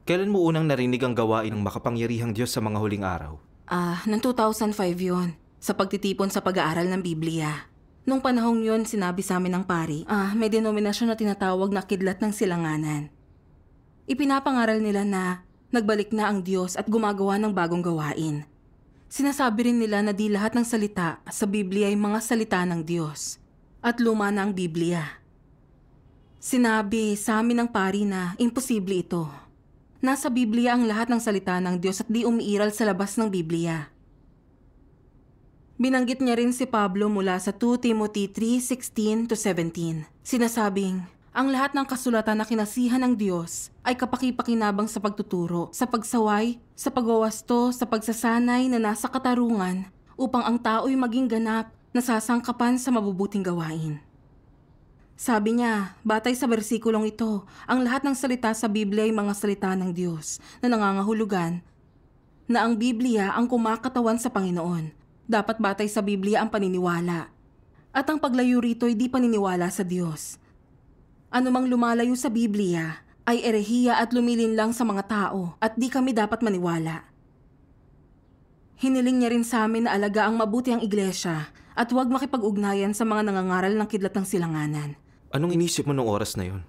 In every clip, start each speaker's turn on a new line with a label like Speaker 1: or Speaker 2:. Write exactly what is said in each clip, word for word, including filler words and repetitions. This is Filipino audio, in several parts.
Speaker 1: Kailan mo unang narinig ang gawain ng makapangyarihang Diyos sa mga huling araw?
Speaker 2: Ah, noong two thousand five yun, sa pagtitipon sa pag-aaral ng Biblia. Nung panahong yun, sinabi sa amin ng pari, ah, may denominasyon na tinatawag na Kidlat ng Silanganan. Ipinapangaral nila na nagbalik na ang Diyos at gumagawa ng bagong gawain. Sinasabi rin nila na di lahat ng salita sa Biblia ay mga salita ng Diyos at luma na ang Biblia. Sinabi sa amin ng pari na imposible ito. Nasa Biblia ang lahat ng salita ng Diyos at di umiiral sa labas ng Biblia. Binanggit niya rin si Pablo mula sa two Timothy three sixteen to seventeen. Sinasabing, ang lahat ng kasulatan na kinasihan ng Diyos ay kapaki-pakinabang sa pagtuturo, sa pagsaway, sa pagwawasto, sa pagsasanay na nasa katarungan upang ang tao'y maging ganap na sasangkapan sa mabubuting gawain. Sabi niya, batay sa bersikulong ito, ang lahat ng salita sa Biblia ay mga salita ng Diyos na nangangahulugan na ang Biblia ang kumakatawan sa Panginoon. Dapat batay sa Biblia ang paniniwala. At ang paglayo rito ay di paniniwala sa Diyos. Anumang lumalayo sa Biblia ay erehiya at lumilin lang sa mga tao at di kami dapat maniwala. Hiniling niya rin sa amin na alaga ang mabuti ang iglesia at huwag makipag-ugnayan sa mga nangangaral ng Kidlat ng Silanganan.
Speaker 1: Anong inisip mo nung oras na yon?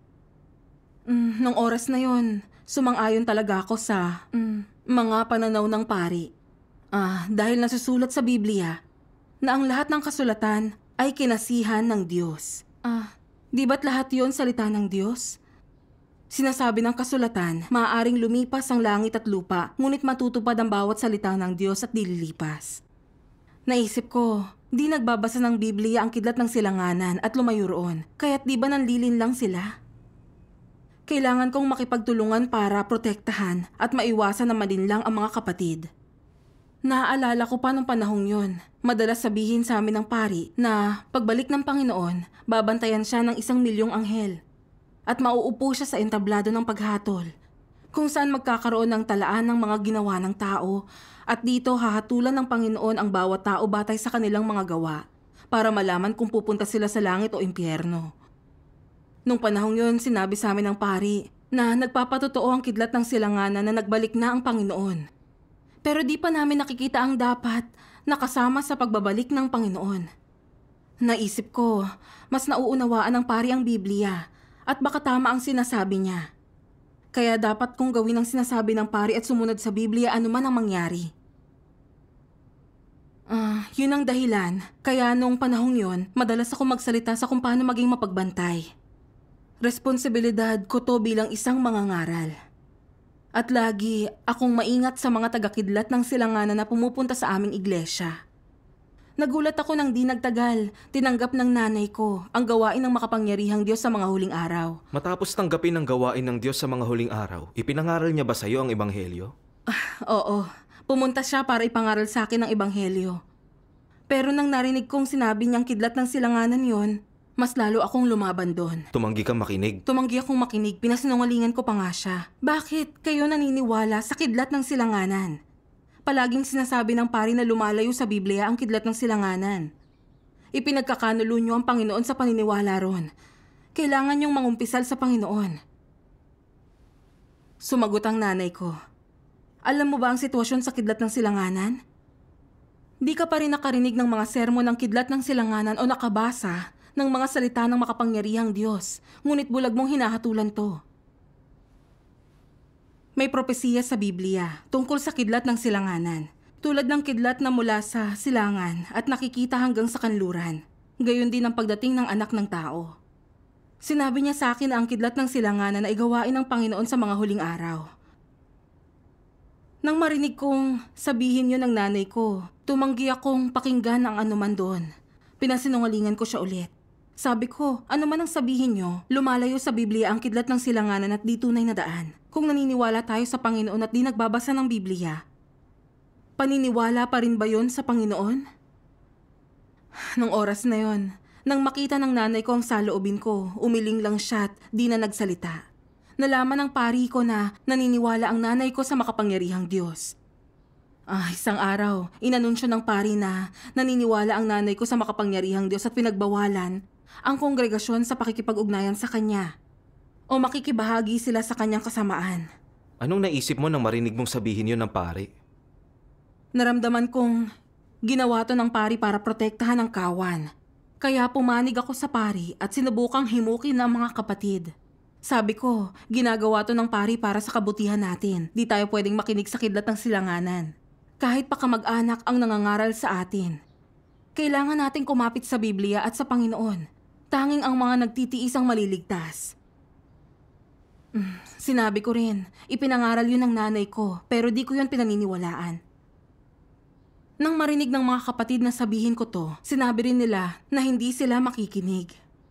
Speaker 2: Mm, nung oras na yon, sumang-ayon talaga ako sa mm, mga pananaw ng pari. Ah, dahil nasusulat sa Biblia na ang lahat ng kasulatan ay kinasihan ng Diyos. Ah, di ba't lahat yon salita ng Diyos? Sinasabi ng kasulatan, maaaring lumipas ang langit at lupa, ngunit matutupad ang bawat salita ng Diyos at dililipas. Naisip ko, di nagbabasa ng Biblia ang Kidlat ng Silanganan at lumayo roon, kaya't di ba nanlilin lang sila? Kailangan kong makipagtulungan para protektahan at maiwasan na malinlang ang mga kapatid. Naaalala ko pa nung panahong yun, madalas sabihin sa amin ng pari na pagbalik ng Panginoon, babantayan siya ng isang milyong anghel at mauupo siya sa entablado ng paghatol, kung saan magkakaroon ng talaan ng mga ginawa ng tao at dito hahatulan ng Panginoon ang bawat tao batay sa kanilang mga gawa para malaman kung pupunta sila sa langit o impyerno. Nung panahong yun, sinabi sa amin ng pari na nagpapatotoo ang Kidlat ng Silanganan na nagbalik na ang Panginoon. Pero di pa namin nakikita ang dapat nakasama sa pagbabalik ng Panginoon. Naisip ko, mas nauunawaan ng pari ang Biblia at baka tama ang sinasabi niya. Kaya dapat kong gawin ang sinasabi ng pari at sumunod sa Biblia anuman ang mangyari. Ah, uh, yun ang dahilan. Kaya noong panahong yun, madalas ako magsalita sa kung paano maging mapagbantay. Responsibilidad ko to bilang isang mangangaral. At lagi akong maingat sa mga taga-Kidlat ng Silanganan na pumupunta sa aming iglesia. Nagulat ako nang di nagtagal, tinanggap ng nanay ko ang gawain ng makapangyarihang Diyos sa mga huling araw.
Speaker 1: Matapos tanggapin ang gawain ng Diyos sa mga huling araw, ipinangaral niya ba sa iyo ang Ebanghelyo?
Speaker 2: Ah, oo, pumunta siya para ipangaral sa akin ang Ebanghelyo. Pero nang narinig kong sinabi niyang Kidlat ng Silanganan yon, mas lalo akong lumaban doon.
Speaker 1: Tumanggi kang makinig?
Speaker 2: Tumanggi akong makinig, pinasinungalingan ko pa nga siya. Bakit kayo naniniwala sa Kidlat ng Silanganan? Palaging sinasabi ng pari na lumalayo sa Biblia ang Kidlat ng Silanganan. Ipinagkakanulo niyo ang Panginoon sa paniniwala ron. Kailangan niyong mangumpisal sa Panginoon. Sumagot ang nanay ko. Alam mo ba ang sitwasyon sa Kidlat ng Silanganan? Di ka pa rin nakarinig ng mga sermon ng Kidlat ng Silanganan o nakabasa ng mga salita ng makapangyarihang Diyos, ngunit bulag mong hinahatulan to. May propesiya sa Biblia tungkol sa Kidlat ng Silanganan, tulad ng kidlat na mula sa silangan at nakikita hanggang sa kanluran. Gayon din ang pagdating ng anak ng tao. Sinabi niya sa akin na ang Kidlat ng Silanganan ay gawain ng Panginoon sa mga huling araw. Nang marinig kong sabihin yun ng nanay ko, tumanggi akong pakinggan ang anuman doon. Pinasinungalingan ko siya ulit. Sabi ko, ano man ang sabihin nyo, lumalayo sa Biblia ang Kidlat ng Silanganan at di tunay na daan. Kung naniniwala tayo sa Panginoon at di nagbabasa ng Biblia, paniniwala pa rin ba yon sa Panginoon? Nung oras na yon, nang makita ng nanay ko ang saloobin ko, umiling lang siya at di na nagsalita. Nalaman ng pari ko na naniniwala ang nanay ko sa makapangyarihang Diyos. Ah, isang araw, inanunsyo ng pari na naniniwala ang nanay ko sa makapangyarihang Diyos at pinagbawalan ang kongregasyon sa pakikipag-ugnayan sa kanya o makikibahagi sila sa kanyang kasamaan.
Speaker 1: Anong naisip mo nang marinig mong sabihin yon ng pari?
Speaker 2: Naramdaman kong ginawa to ng pari para protektahan ang kawan. Kaya pumanig ako sa pari at sinubukang himukin ng mga kapatid. Sabi ko, ginagawa to ng pari para sa kabutihan natin. Di tayo pwedeng makinig sa kidlat ng silanganan. Kahit pa kamag-anak ang nangangaral sa atin. Kailangan nating kumapit sa Biblia at sa Panginoon. Tanging ang mga nagtitiis ang maliligtas. Mm, sinabi ko rin, ipinangaral yun ng nanay ko, pero di ko yun pinaniniwalaan. Nang marinig ng mga kapatid na sabihin ko to, sinabi rin nila na hindi sila makikinig.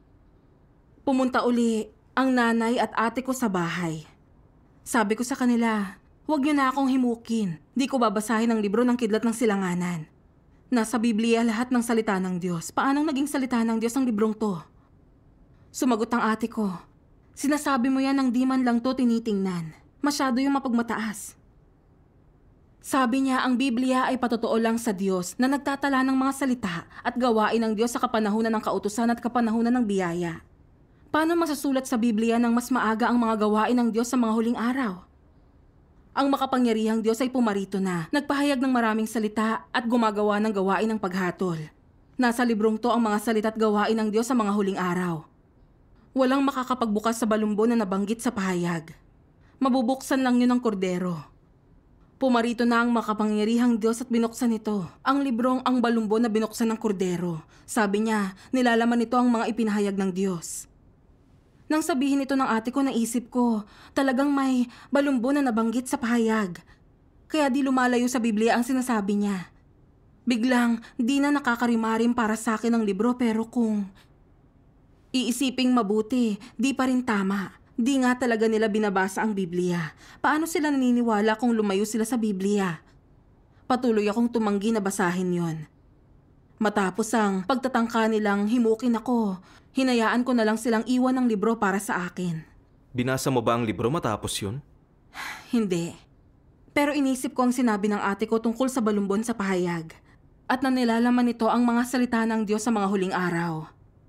Speaker 2: Pumunta uli ang nanay at ate ko sa bahay. Sabi ko sa kanila, huwag niyo na akong himukin. Di ko babasahin ang libro ng kidlat ng silanganan. Nasa Biblia lahat ng salita ng Diyos. Paanong naging salita ng Diyos ang librong to? Sumagot ang ate ko, sinasabi mo yan ng di man lang to tinitingnan. Masyado yung mapagmataas. Sabi niya ang Biblia ay patotoo lang sa Diyos na nagtatala ng mga salita at gawain ng Diyos sa kapanahunan ng kautusan at kapanahunan ng biyaya. Paano masasulat sa Biblia ng mas maaga ang mga gawain ng Diyos sa mga huling araw? Ang makapangyarihang Diyos ay pumarito na, nagpahayag ng maraming salita at gumagawa ng gawain ng paghatol. Nasa librong to ang mga salita at gawain ng Diyos sa mga huling araw. Walang makakapagbukas sa balumbo na nabanggit sa pahayag. Mabubuksan lang yun ng kordero. Pumarito na ang makapangyarihang Diyos at binuksan ito. Ang librong ang balumbo na binuksan ng kordero. Sabi niya, nilalaman nito ang mga ipinahayag ng Diyos. Nang sabihin ito ng ate ko, naisip ko, talagang may balumbo na nabanggit sa pahayag. Kaya di lumalayo sa Biblia ang sinasabi niya. Biglang, di na nakakarimarim para sa akin ang libro pero kung iisiping mabuti, di pa rin tama. Di nga talaga nila binabasa ang Biblia. Paano sila naniniwala kung lumayo sila sa Biblia? Patuloy akong tumanggi na basahin yon. Matapos ang pagtatangka nilang himukin ako, hinayaan ko na lang silang iwan ng libro para sa akin.
Speaker 1: Binasa mo ba ang libro matapos yun?
Speaker 2: Hindi. Pero inisip ko ang sinabi ng ate ko tungkol sa balumbon sa pahayag. At nanilalaman nito ang mga salita ng Diyos sa mga huling araw.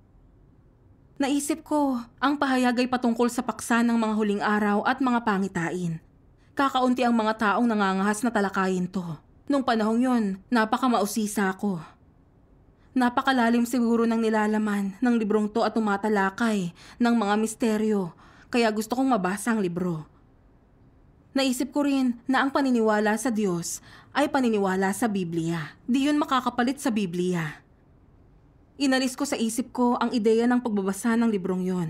Speaker 2: Naisip ko, ang pahayag ay patungkol sa paksa ng mga huling araw at mga pangitain. Kakaunti ang mga taong nangangahas na talakayin to. Nung panahong yun, napakamausisa ako. Napakalalim siguro ng nilalaman ng librong to at tumatalakay ng mga misteryo, kaya gusto kong mabasa ang libro. Naisip ko rin na ang paniniwala sa Diyos ay paniniwala sa Biblia. Di yun makakapalit sa Biblia. Inalis ko sa isip ko ang ideya ng pagbabasa ng librong yon.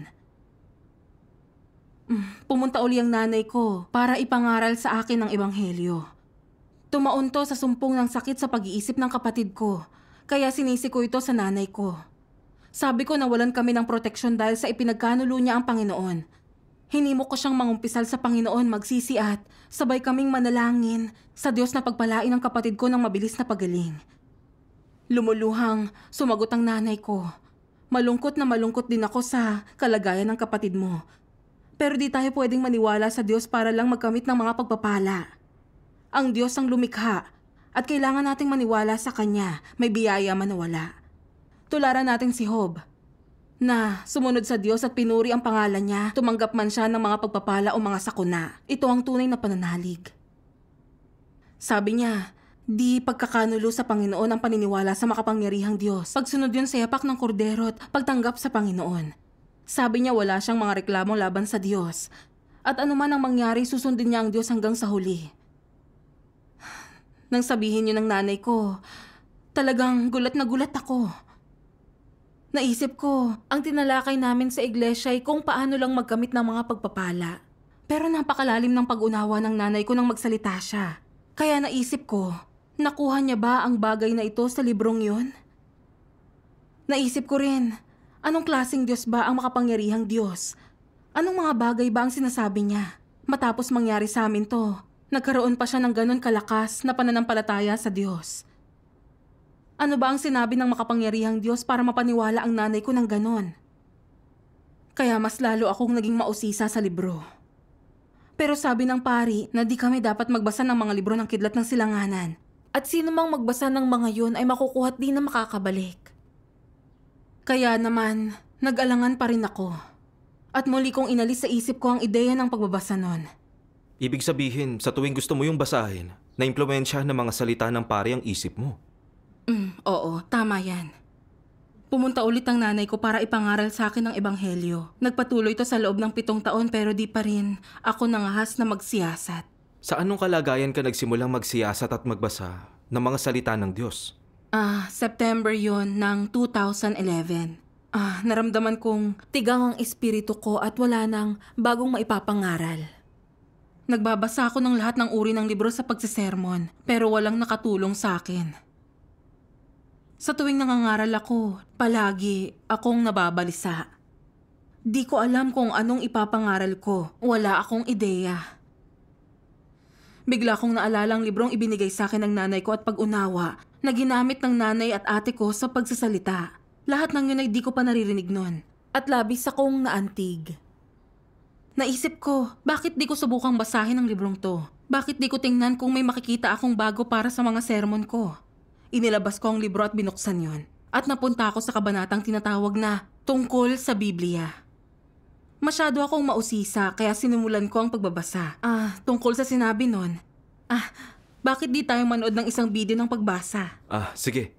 Speaker 2: Pumunta uli ang nanay ko para ipangaral sa akin ang ebanghelyo. Tumaon to sa sumpong ng sakit sa pag-iisip ng kapatid ko. Kaya sinisi ko ito sa nanay ko. Sabi ko nawalan kami ng proteksyon dahil sa ipinagkanulo niya ang Panginoon. Hinimo ko siyang mangumpisal sa Panginoon magsisi at sabay kaming manalangin sa Diyos na pagpalain ang kapatid ko ng mabilis na pagaling. Lumuluhang sumagot ang nanay ko. Malungkot na malungkot din ako sa kalagayan ng kapatid mo. Pero di tayo pwedeng maniwala sa Diyos para lang magkamit ng mga pagpapala. Ang Diyos ang lumikha. At kailangan nating maniwala sa Kanya, may biyaya man o wala. Tularan natin si Job, na sumunod sa Diyos at pinuri ang pangalan niya, tumanggap man siya ng mga pagpapala o mga sakuna. Ito ang tunay na pananalig. Sabi niya, di pagkakanulo sa Panginoon ang paniniwala sa makapangyarihang Diyos. Pagsunod yun sa yapak ng kordero at pagtanggap sa Panginoon. Sabi niya wala siyang mga reklamo laban sa Diyos. At anuman ang mangyari, susundin niya ang Diyos hanggang sa huli. Nang sabihin yun ng nanay ko, talagang gulat na gulat ako. Naisip ko, ang tinalakay namin sa iglesia ay kung paano lang magkamit ng mga pagpapala. Pero napakalalim ng pag-unawa ng nanay ko nang magsalita siya. Kaya naisip ko, nakuha niya ba ang bagay na ito sa librong yun? Naisip ko rin, anong klaseng Diyos ba ang makapangyarihang Diyos? Anong mga bagay ba ang sinasabi niya? Matapos mangyari sa amin to, nagkaroon pa siya ng ganon kalakas na pananampalataya sa Diyos. Ano ba ang sinabi ng makapangyarihang Diyos para mapaniwala ang nanay ko ng ganon? Kaya mas lalo akong naging mausisa sa libro. Pero sabi ng pari na di kami dapat magbasa ng mga libro ng kidlat ng silanganan. At sino mang magbasa ng mga yun ay makukuha at di na makakabalik. Kaya naman, nag-alangan pa rin ako. At muli kong inalis sa isip ko ang ideya ng pagbabasa nun.
Speaker 1: Ibig sabihin, sa tuwing gusto mo yung basahin, naimpluwensya ng mga salita ng pari ang isip mo.
Speaker 2: Mm, oo, tama yan. Pumunta ulit ang nanay ko para ipangaral sa akin ang ebanghelyo. Nagpatuloy ito sa loob ng pitong taon pero di pa rin ako nangahas na magsiyasat.
Speaker 1: Sa anong kalagayan ka nagsimulang magsiyasat at magbasa ng mga salita ng Diyos?
Speaker 2: Ah, September yon ng two thousand eleven. Ah, naramdaman kong tigang ang espiritu ko at wala nang bagong maipapangaral. Nagbabasa ako ng lahat ng uri ng libro sa pagsisermon, pero walang nakatulong sa akin. Sa tuwing nangangaral ako, palagi akong nababalisa. Di ko alam kung anong ipapangaral ko. Wala akong ideya. Bigla kong naalala ang librong ibinigay sa akin ng nanay ko at pag-unawa na ginamit ng nanay at ate ko sa pagsasalita. Lahat ng yun ay di ko pa naririnig nun. At labis akong naantig. Naisip ko, bakit di ko subukang basahin ang librong to? Bakit di ko tingnan kung may makikita akong bago para sa mga sermon ko? Inilabas ko ang libro at binuksan yon. At napunta ako sa kabanatang tinatawag na tungkol sa Biblia. Masyado akong mausisa kaya sinimulan ko ang pagbabasa. Ah, tungkol sa sinabi nun. Ah, bakit di tayo manood ng isang video ng pagbasa?
Speaker 1: Ah, sige.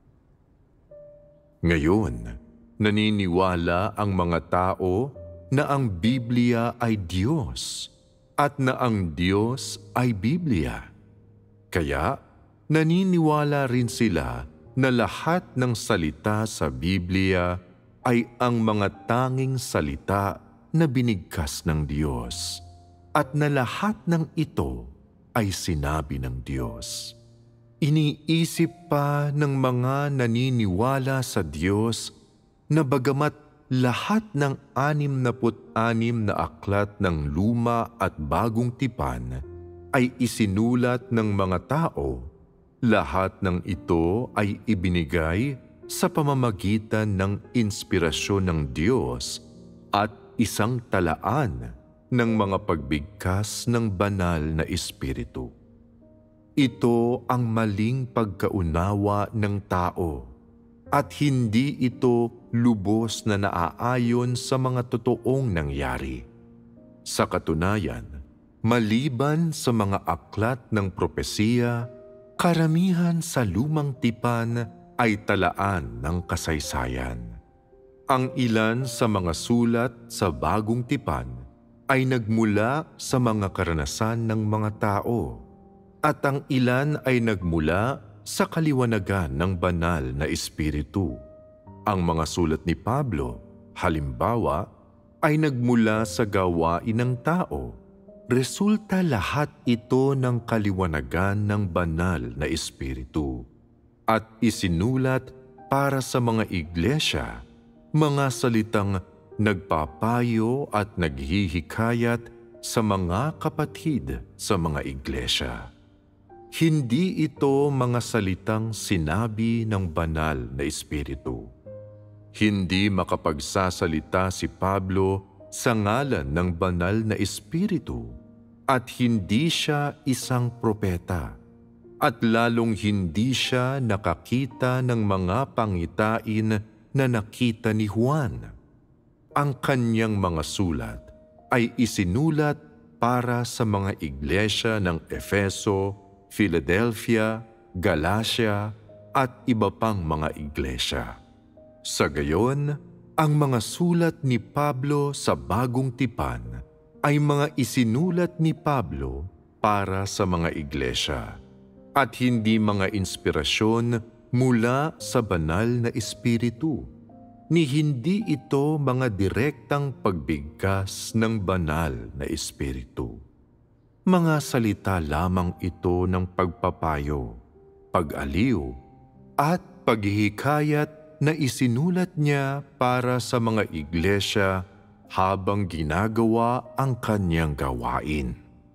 Speaker 3: Ngayon, naniniwala ang mga tao na ang Biblia ay Diyos at na ang Diyos ay Biblia. Kaya, naniniwala rin sila na lahat ng salita sa Biblia ay ang mga tanging salita na binigkas ng Diyos at na lahat ng ito ay sinabi ng Diyos. Iniisip pa ng mga naniniwala sa Diyos na bagamat lahat ng anim na put-anim na aklat ng luma at bagong tipan ay isinulat ng mga tao, lahat ng ito ay ibinigay sa pamamagitan ng inspirasyon ng Diyos at isang talaan ng mga pagbigkas ng banal na Espiritu. Ito ang maling pagkaunawa ng tao at hindi ito lubos na naaayon sa mga totoong nangyari. Sa katunayan, maliban sa mga aklat ng propesiya, karamihan sa lumang tipan ay talaan ng kasaysayan. Ang ilan sa mga sulat sa bagong tipan ay nagmula sa mga karanasan ng mga tao, at ang ilan ay nagmula sa kaliwanagan ng banal na Espiritu. Ang mga sulat ni Pablo, halimbawa, ay nagmula sa gawain ng tao. Resulta lahat ito ng kaliwanagan ng banal na Espiritu at isinulat para sa mga iglesia, mga salitang nagpapayo at naghihikayat sa mga kapatid sa mga iglesia. Hindi ito mga salitang sinabi ng banal na Espiritu. Hindi makapagsasalita si Pablo sa ngalan ng banal na Espiritu at hindi siya isang propeta at lalong hindi siya nakakita ng mga pangitain na nakita ni Juan. Ang kanyang mga sulat ay isinulat para sa mga iglesia ng Efeso, Philadelphia, Galacia at iba pang mga iglesia. Sa gayon, ang mga sulat ni Pablo sa Bagong Tipan ay mga isinulat ni Pablo para sa mga iglesia at hindi mga inspirasyon mula sa banal na Espiritu, ni hindi ito mga direktang pagbigkas ng banal na Espiritu. Mga salita lamang ito ng pagpapayo, pag-aliw, at paghihikayat na isinulat niya para sa mga iglesia habang ginagawa ang kanyang gawain.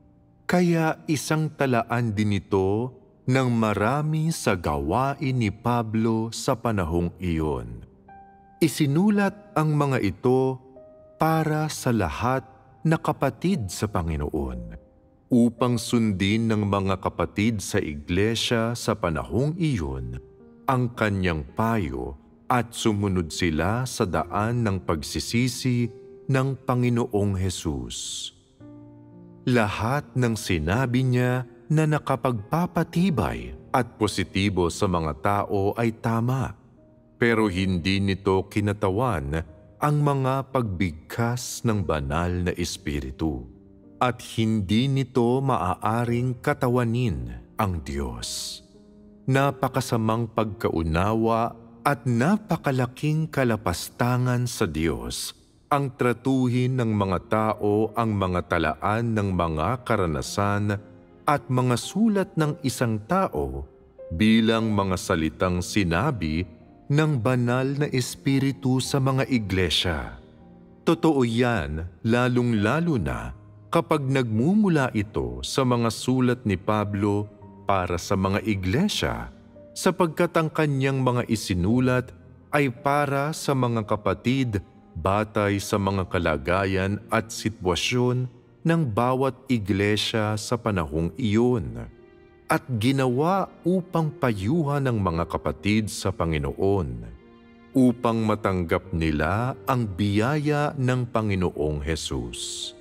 Speaker 3: Kaya isang talaan din ito ng marami sa gawain ni Pablo sa panahong iyon. Isinulat ang mga ito para sa lahat na kapatid sa Panginoon, upang sundin ng mga kapatid sa iglesia sa panahong iyon ang kanyang payo at sumunod sila sa daan ng pagsisisi ng Panginoong Hesus. lahat ng sinabi niya na nakapagpapatibay at positibo sa mga tao ay tama, pero hindi nito kinatawan ang mga pagbigkas ng banal na espiritu, at hindi nito maaaring katawanin ang Diyos. Napakasamang pagkaunawa at napakalaking kalapastangan sa Diyos ang tratuhin ng mga tao ang mga talaan ng mga karanasan at mga sulat ng isang tao bilang mga salitang sinabi ng banal na espiritu sa mga iglesia. Totoo yan, lalong-lalo na kapag nagmumula ito sa mga sulat ni Pablo para sa mga iglesia, sapagkat ang kanyang mga isinulat ay para sa mga kapatid batay sa mga kalagayan at sitwasyon ng bawat iglesia sa panahong iyon, at ginawa upang payuhan ng mga kapatid sa Panginoon, upang matanggap nila ang biyaya ng Panginoong Hesus.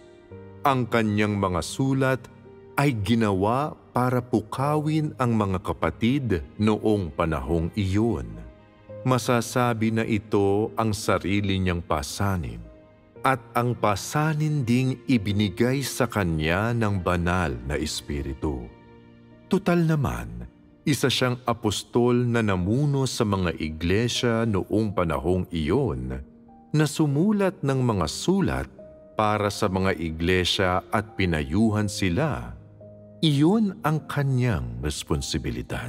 Speaker 3: Ang kanyang mga sulat ay ginawa para pukawin ang mga kapatid noong panahong iyon. Masasabi na ito ang sarili niyang pasanin, at ang pasanin ding ibinigay sa kanya ng banal na espiritu. Tutal naman, isa siyang apostol na namuno sa mga iglesia noong panahong iyon, na sumulat ng mga sulat para sa mga iglesia at pinayuhan sila. Iyon ang kanyang responsibilidad.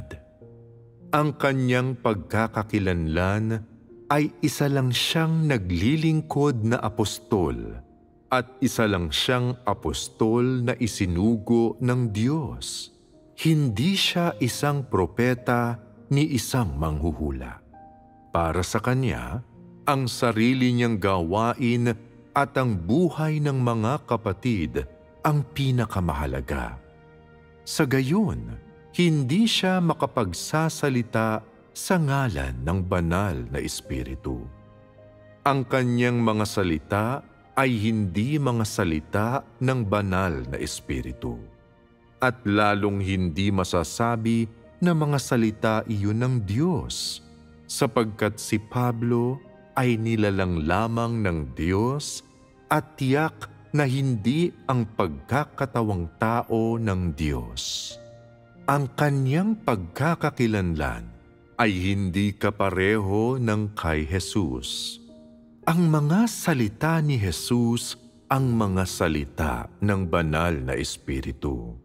Speaker 3: Ang kanyang pagkakakilanlan ay isa lang siyang naglilingkod na apostol at isa lang siyang apostol na isinugo ng Diyos. Hindi siya isang propeta ni isang manghuhula. Para sa kanya, ang sarili niyang gawain at ang buhay ng mga kapatid ang pinakamahalaga. Sa gayon, hindi siya makapagsasalita sa ngalan ng banal na espiritu. Ang kanyang mga salita ay hindi mga salita ng banal na espiritu, at lalong hindi masasabi na mga salita iyon ng Diyos, sapagkat si Pablo ay nilalang lamang ng Diyos at tiyak na hindi ang pagkakatawang tao ng Diyos. Ang kanyang pagkakakilanlan ay hindi kapareho ng kay Jesus. Ang mga salita ni Jesus ang mga salita ng banal na espiritu.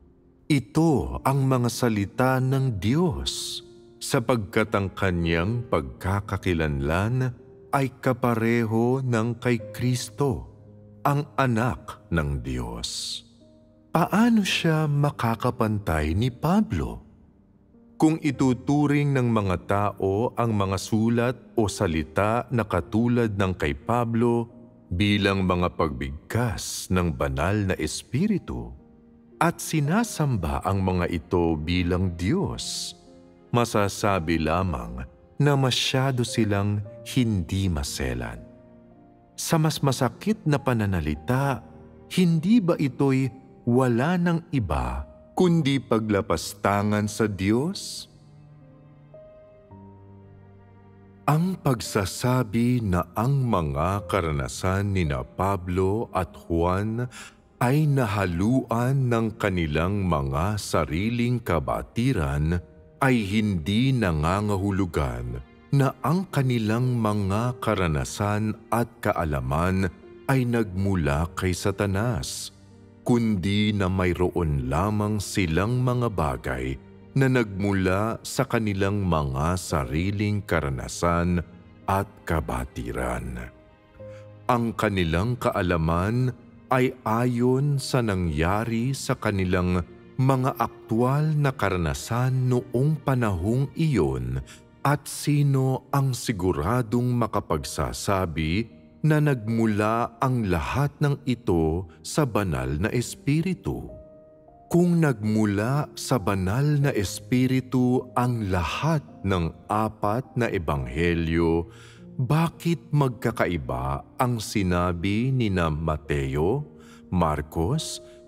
Speaker 3: Ito ang mga salita ng Diyos, sapagkat ang kanyang pagkakakilanlan ay kapareho ng kay Kristo, ang anak ng Diyos. Paano siya makakapantay ni Pablo? Kung ituturing ng mga tao ang mga sulat o salita na katulad ng kay Pablo bilang mga pagbigkas ng banal na espiritu at sinasamba ang mga ito bilang Diyos, masasabi lamang na masyado silang hindi maselan. Sa mas masakit na pananalita, hindi ba ito'y wala ng iba kundi paglapastangan sa Diyos? Ang pagsasabi na ang mga karanasan nina Pablo at Juan ay nahaluan ng kanilang mga sariling kabatiran ay hindi nangangahulugan na ang kanilang mga karanasan at kaalaman ay nagmula kay Satanas, kundi na mayroon lamang silang mga bagay na nagmula sa kanilang mga sariling karanasan at kabatiran. Ang kanilang kaalaman ay ayon sa nangyari sa kanilang mga aktwal na karanasan noong panahong iyon, at sino ang siguradong makapagsasabi na nagmula ang lahat ng ito sa banal na espiritu? Kung nagmula sa banal na espiritu ang lahat ng apat na ebanghelyo, bakit magkakaiba ang sinabi nina Mateo, Marcos,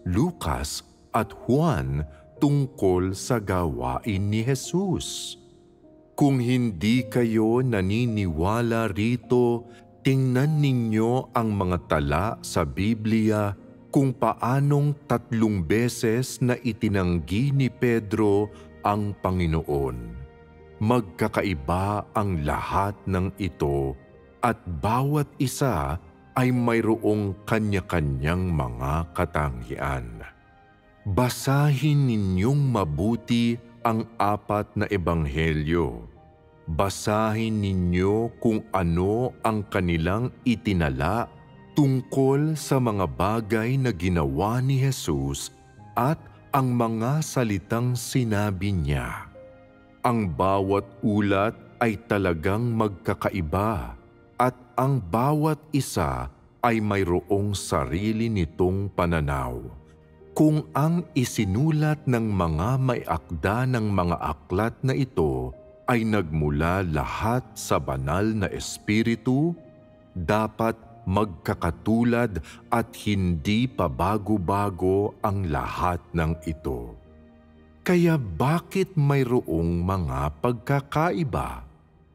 Speaker 3: Lucas at Juan tungkol sa gawain ni Jesus. Kung hindi kayo naniniwala rito, tingnan ninyo ang mga tala sa Biblia kung paanong tatlong beses na itinanggi ni Pedro ang Panginoon. Magkakaiba ang lahat ng ito at bawat isa ay mayroong kanya-kanyang mga katangian. Basahin ninyong mabuti ang apat na ebanghelyo. Basahin ninyo kung ano ang kanilang itinala tungkol sa mga bagay na ginawa ni Jesus at ang mga salitang sinabi niya. Ang bawat ulat ay talagang magkakaiba at ang bawat isa ay mayroong sarili nitong pananaw. Kung ang isinulat ng mga may akda ng mga aklat na ito ay nagmula lahat sa banal na espiritu, dapat magkakatulad at hindi pabago-bago ang lahat ng ito. Kaya bakit mayroong mga pagkakaiba?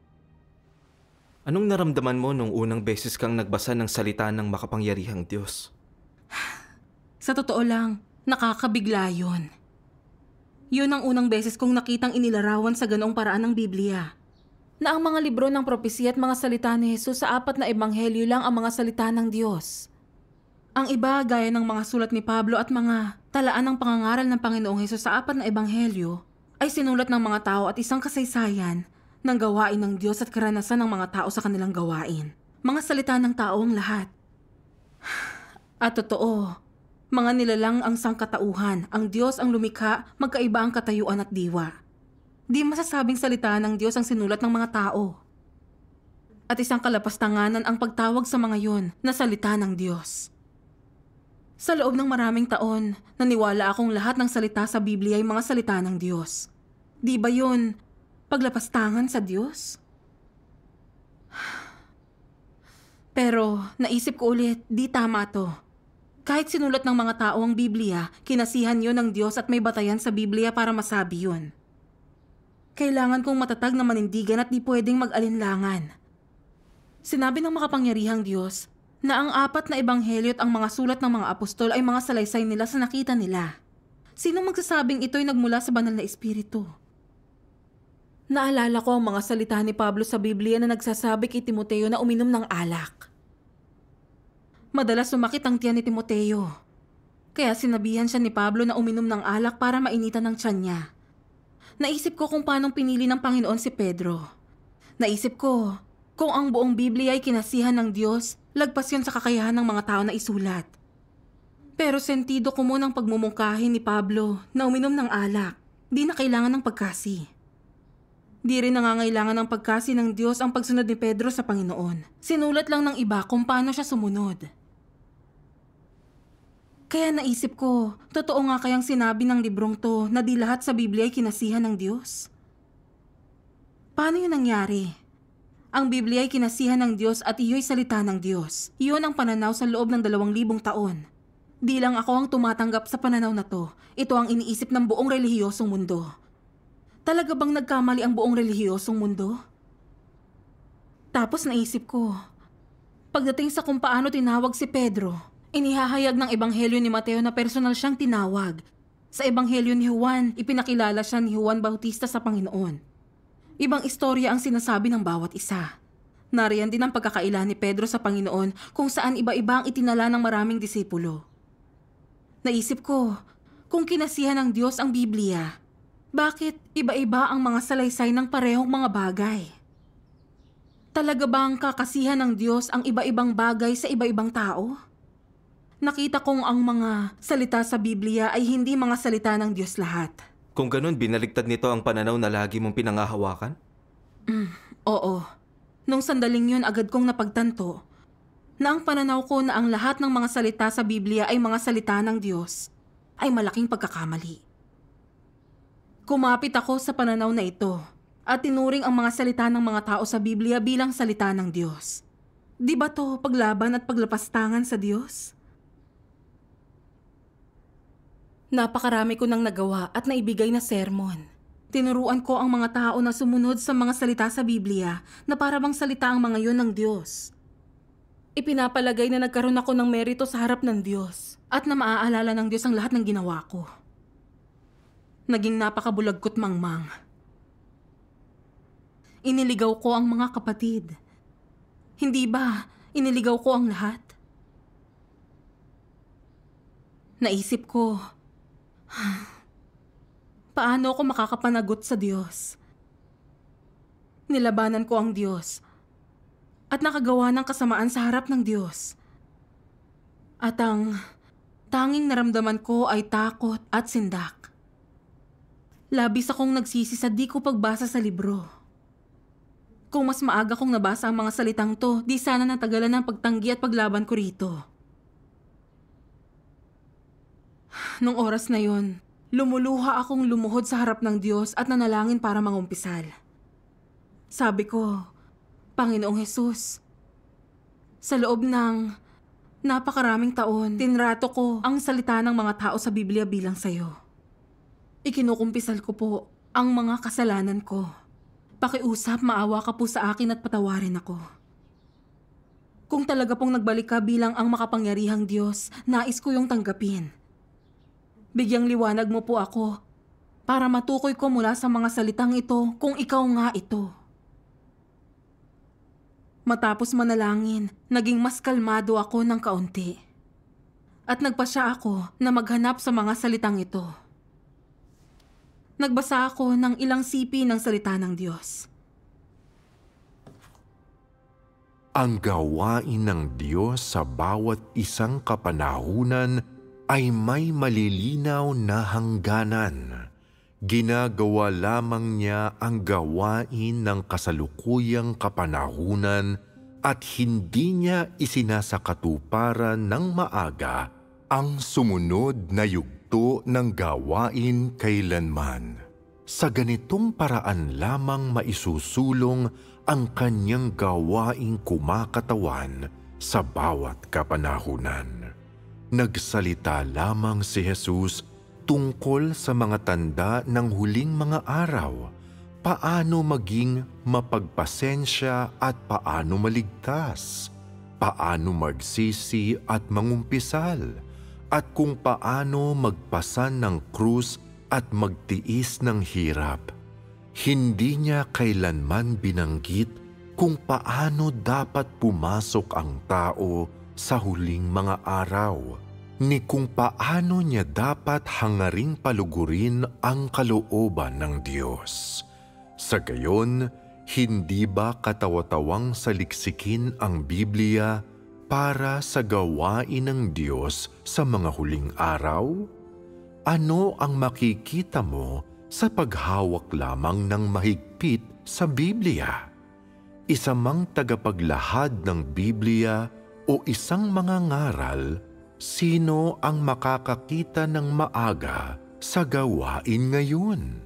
Speaker 1: Anong naramdaman mo nung unang beses kang nagbasa ng salita ng makapangyarihang Diyos?
Speaker 2: Sa totoo lang, nakakabigla yun. Yun ang unang beses kong nakitang inilarawan sa ganoong paraan ng Biblia. Na ang mga libro ng propesya at mga salita ni Jesus sa apat na ebanghelyo lang ang mga salita ng Diyos. Ang iba, gaya ng mga sulat ni Pablo at mga talaan ng pangangaral ng Panginoong Jesus sa apat na ebanghelyo, ay sinulat ng mga tao at isang kasaysayan ng gawain ng Diyos at karanasan ng mga tao sa kanilang gawain. Mga salita ng tao ang lahat. At totoo, mga nilalang ang sangkatauhan, ang Diyos ang lumikha, magkaiba ang katayuan at diwa. Di masasabing salita ng Diyos ang sinulat ng mga tao. At isang kalapastanganan ang pagtawag sa mga yon na salita ng Diyos. Sa loob ng maraming taon, naniwala akong lahat ng salita sa Biblia ay mga salita ng Diyos. Di ba yun paglapastangan sa Diyos? Pero naisip ko ulit, di tama to. Kahit sinulat ng mga tao ang Biblia, kinasihan yon ng Diyos at may batayan sa Biblia para masabi yun. Kailangan kong matatag na manindigan at di pwedeng mag-alinlangan. Sinabi ng makapangyarihang Diyos na ang apat na ebanghelyo at ang mga sulat ng mga apostol ay mga salaysay nila sa nakita nila. Sinong magsasabing ito'y nagmula sa banal na espiritu? Naalala ko ang mga salita ni Pablo sa Biblia na nagsasabi kay Timoteo na uminom ng alak. Madalas sumakit ang tiyan ni Timoteo. Kaya sinabihan siya ni Pablo na uminom ng alak para mainitan ng tiyan niya. Naisip ko kung paanong pinili ng Panginoon si Pedro. Naisip ko, kung ang buong Biblia ay kinasihan ng Diyos, lagpas yun sa kakayahan ng mga tao na isulat. Pero sentido ko munang pagmumungkahi ni Pablo na uminom ng alak. Di na kailangan ng pagkasi. Di rin nangangailangan ng pagkasi ng Diyos ang pagsunod ni Pedro sa Panginoon. Sinulat lang ng iba kung paano siya sumunod. Kaya naisip ko, totoo nga kayang sinabi ng librong to na di lahat sa Biblia ay kinasihan ng Diyos? Paano yun nangyari? Ang Biblia ay kinasihan ng Diyos at iyo'y salita ng Diyos. Iyon ang pananaw sa loob ng dalawang libong taon. Di lang ako ang tumatanggap sa pananaw na to. Ito ang iniisip ng buong relihiyosong mundo. Talaga bang nagkamali ang buong relihiyosong mundo? Tapos naisip ko, pagdating sa kung paano tinawag si Pedro, inihahayag ng ebanghelyo ni Mateo na personal siyang tinawag. Sa ebanghelyo ni Juan, ipinakilala siya ni Juan Bautista sa Panginoon. Ibang istorya ang sinasabi ng bawat isa. Nariyan din ang pagkakaila ni Pedro sa Panginoon kung saan iba-iba ang itinala ng maraming disipulo. Naisip ko, kung kinasihan ng Diyos ang Biblia, bakit iba-iba ang mga salaysay ng parehong mga bagay? Talaga bang kakasihan ng Diyos ang iba-ibang bagay sa iba-ibang tao? Nakita kong ang mga salita sa Biblia ay hindi mga salita ng Diyos lahat.
Speaker 1: Kung ganun, binaligtad nito ang pananaw na lagi mong pinangahawakan?
Speaker 2: Mm, oo. Nung sandaling yun, agad kong napagtanto na ang pananaw ko na ang lahat ng mga salita sa Biblia ay mga salita ng Diyos ay malaking pagkakamali. Kumapit ako sa pananaw na ito at tinuring ang mga salita ng mga tao sa Biblia bilang salita ng Diyos. Di ba to paglaban at paglapastangan sa Diyos? Napakarami ko nang nagawa at naibigay na sermon. Tinuruan ko ang mga tao na sumunod sa mga salita sa Biblia na para bang salita ang mga yon ng Diyos. Ipinapalagay na nagkaroon ako ng merito sa harap ng Diyos at na maaalala ng Diyos ang lahat ng ginawa ko. Naging napakabulagkot mangmang. Iniligaw ko ang mga kapatid. Hindi ba iniligaw ko ang lahat? Naisip ko, paano ako makakapanagot sa Diyos? Nilabanan ko ang Diyos at nakagawa ng kasamaan sa harap ng Diyos. At ang tanging naramdaman ko ay takot at sindak. Labis akong nagsisi sa di ko pagbasa sa libro. Kung mas maaga kong nabasa ang mga salitang to, di sana natagalan ng pagtanggi at paglaban ko rito. Nung oras na yon, lumuluha akong lumuhod sa harap ng Diyos at nanalangin para mangumpisal. Sabi ko, Panginoong Hesus, sa loob ng napakaraming taon, tinrato ko ang salita ng mga tao sa Biblia bilang sayo. Ikinukumpisal ko po ang mga kasalanan ko. Pakiusap, maawa ka po sa akin at patawarin ako. Kung talaga pong nagbalik ka bilang ang makapangyarihang Diyos, nais ko yung tanggapin. Bigyang liwanag mo po ako para matukoy ko mula sa mga salitang ito kung ikaw nga ito. Matapos manalangin, naging mas kalmado ako ng kaunti. At nagpasya ako na maghanap sa mga salitang ito. Nagbasa ako ng ilang sipi ng salita ng Diyos.
Speaker 3: Ang gawain ng Diyos sa bawat isang kapanahunan ay may malilinaw na hangganan. Ginagawa lamang niya ang gawain ng kasalukuyang kapanahunan at hindi niya isinasakatuparan ng maaga ang sumunod na yugto ng gawain kailanman. Sa ganitong paraan lamang maisusulong ang kanyang gawaing kumakatawan sa bawat kapanahunan. Nagsalita lamang si Jesus tungkol sa mga tanda ng huling mga araw, paano maging mapagpasensya at paano maligtas, paano magsisi at mangumpisal, at kung paano magpasan ng krus at magtiis ng hirap. Hindi niya kailanman binanggit kung paano dapat pumasok ang tao sa huling mga araw, ni kung paano niya dapat hangaring palugurin ang kalooban ng Diyos. Sa gayon, hindi ba katawa-tawang saliksikin ang Biblia para sa gawain ng Diyos sa mga huling araw? Ano ang makikita mo sa paghawak lamang ng mahigpit sa Biblia? Isa mang tagapaglahad ng Biblia o isang mangangaral, sino ang makakakita ng maaga sa gawain ngayon?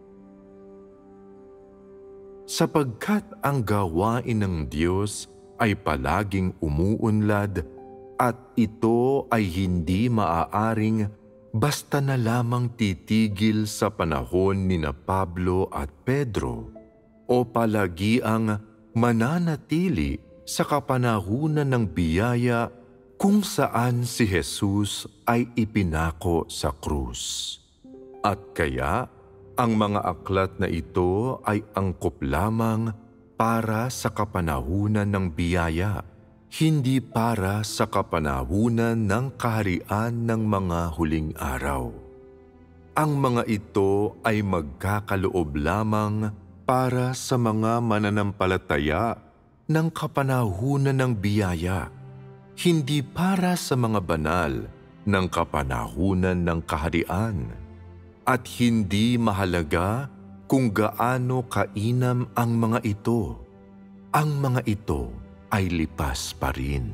Speaker 3: Sapagkat ang gawain ng Diyos ay palaging umuunlad at ito ay hindi maaaring basta na lamang titigil sa panahon ni na Pablo at Pedro o palagiang mananatili sa kapanahunan ng biyaya kung saan si Jesus ay ipinako sa krus. At kaya ang mga aklat na ito ay angkop lamang para sa kapanahunan ng biyaya, hindi para sa kapanahunan ng kaharian ng mga huling araw. Ang mga ito ay magkakaloob lamang para sa mga mananampalataya ng kapanahunan ng biyaya, hindi para sa mga banal ng kapanahunan ng kaharian, at hindi mahalaga kung gaano kainam ang mga ito. Ang mga ito ay lipas pa rin.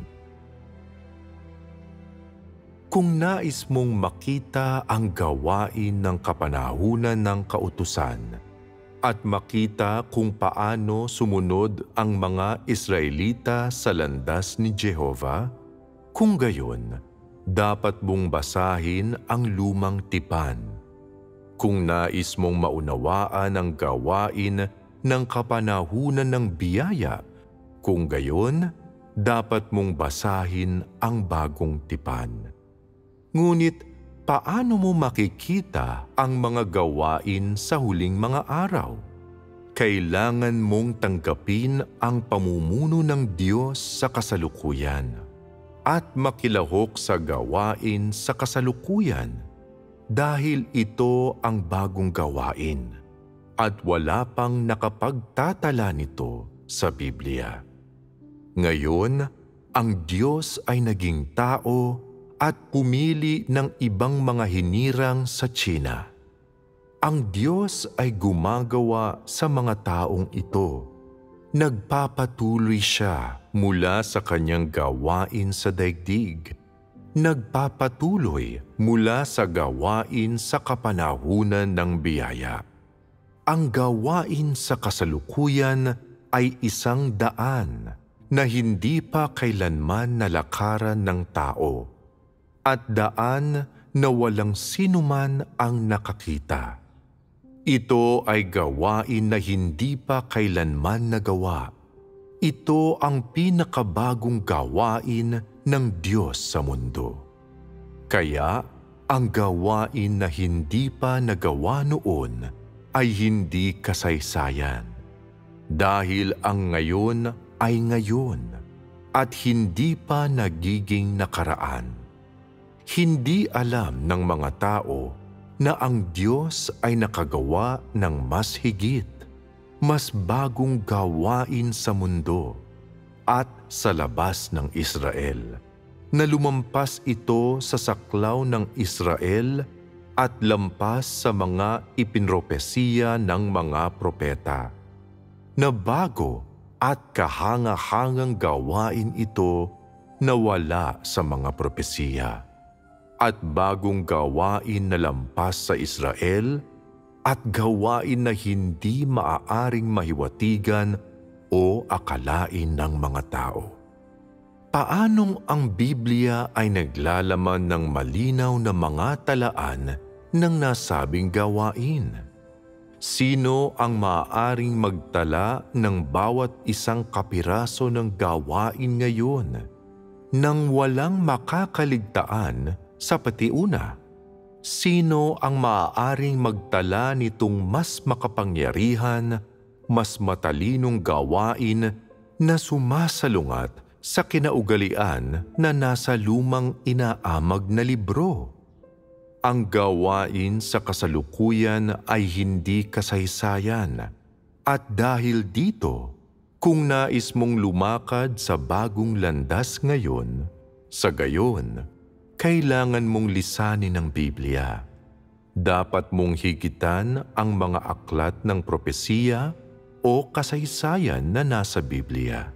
Speaker 3: Kung nais mong makita ang gawain ng kapanahunan ng kautusan at makita kung paano sumunod ang mga Israelita sa landas ni Jehova, kung gayon, dapat mong basahin ang lumang tipan. Kung nais mong maunawaan ang gawain ng kapanahunan ng biyaya, kung gayon, dapat mong basahin ang bagong tipan. Ngunit paano mo makikita ang mga gawain sa huling mga araw? Kailangan mong tanggapin ang pamumuno ng Diyos sa kasalukuyan at makilahok sa gawain sa kasalukuyan dahil ito ang bagong gawain at wala pang nakapagtatala nito sa Biblia. Ngayon, ang Diyos ay naging tao at pumili ng ibang mga hinirang sa Tsina. Ang Diyos ay gumagawa sa mga taong ito. Nagpapatuloy siya mula sa kanyang gawain sa daigdig. Nagpapatuloy mula sa gawain sa kapanahunan ng biyaya. Ang gawain sa kasalukuyan ay isang daan na hindi pa kailanman nalakaran ng tao at daan na walang sinuman ang nakakita. Ito ay gawain na hindi pa kailanman nagawa. Ito ang pinakabagong gawain ng Diyos sa mundo. Kaya, ang gawain na hindi pa nagawa noon ay hindi kasaysayan. Dahil ang ngayon ay ngayon at hindi pa nagiging nakaraan. Hindi alam ng mga tao na ang Diyos ay nakagawa ng mas higit, mas bagong gawain sa mundo at sa labas ng Israel, na lumampas ito sa saklaw ng Israel at lampas sa mga ipinropesiya ng mga propeta, na bago at kahanga-hangang gawain ito na wala sa mga propesiya, at bagong gawain na lampas sa Israel at gawain na hindi maaaring mahiwatigan o akalain ng mga tao. Paanong ang Biblia ay naglalaman ng malinaw na mga talaan ng nasabing gawain? Sino ang maaaring magtala ng bawat isang kapiraso ng gawain ngayon nang walang makakaligtaan sa patiuna? Sino ang maaaring magtala nitong mas makapangyarihan, mas matalinong gawain na sumasalungat sa kinaugalian na nasa lumang inaamag na libro? Ang gawain sa kasalukuyan ay hindi kasaysayan, at dahil dito, kung nais mong lumakad sa bagong landas ngayon, sa gayon, kailangan mong lisanin ang Biblia. Dapat mong higitan ang mga aklat ng propesiya o kasaysayan na nasa Biblia.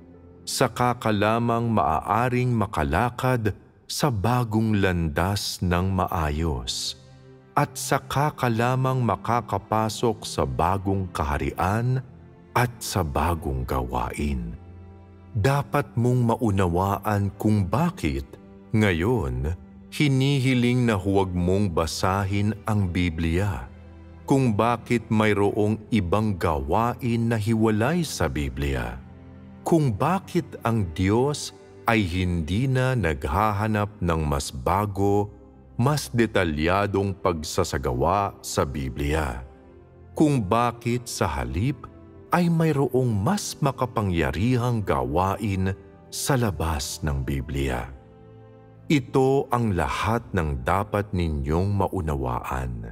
Speaker 3: Saka ka lamang maaaring makalakad sa bagong landas ng maayos, at saka ka lamang makakapasok sa bagong kaharian at sa bagong gawain. Dapat mong maunawaan kung bakit ngayon, hinihiling na huwag mong basahin ang Biblia, kung bakit mayroong ibang gawain na hiwalay sa Biblia, kung bakit ang Diyos ay hindi na naghahanap ng mas bago, mas detalyadong pagsasagawa sa Biblia, kung bakit sa halip ay mayroong mas makapangyarihang gawain sa labas ng Biblia. Ito ang lahat ng dapat ninyong maunawaan.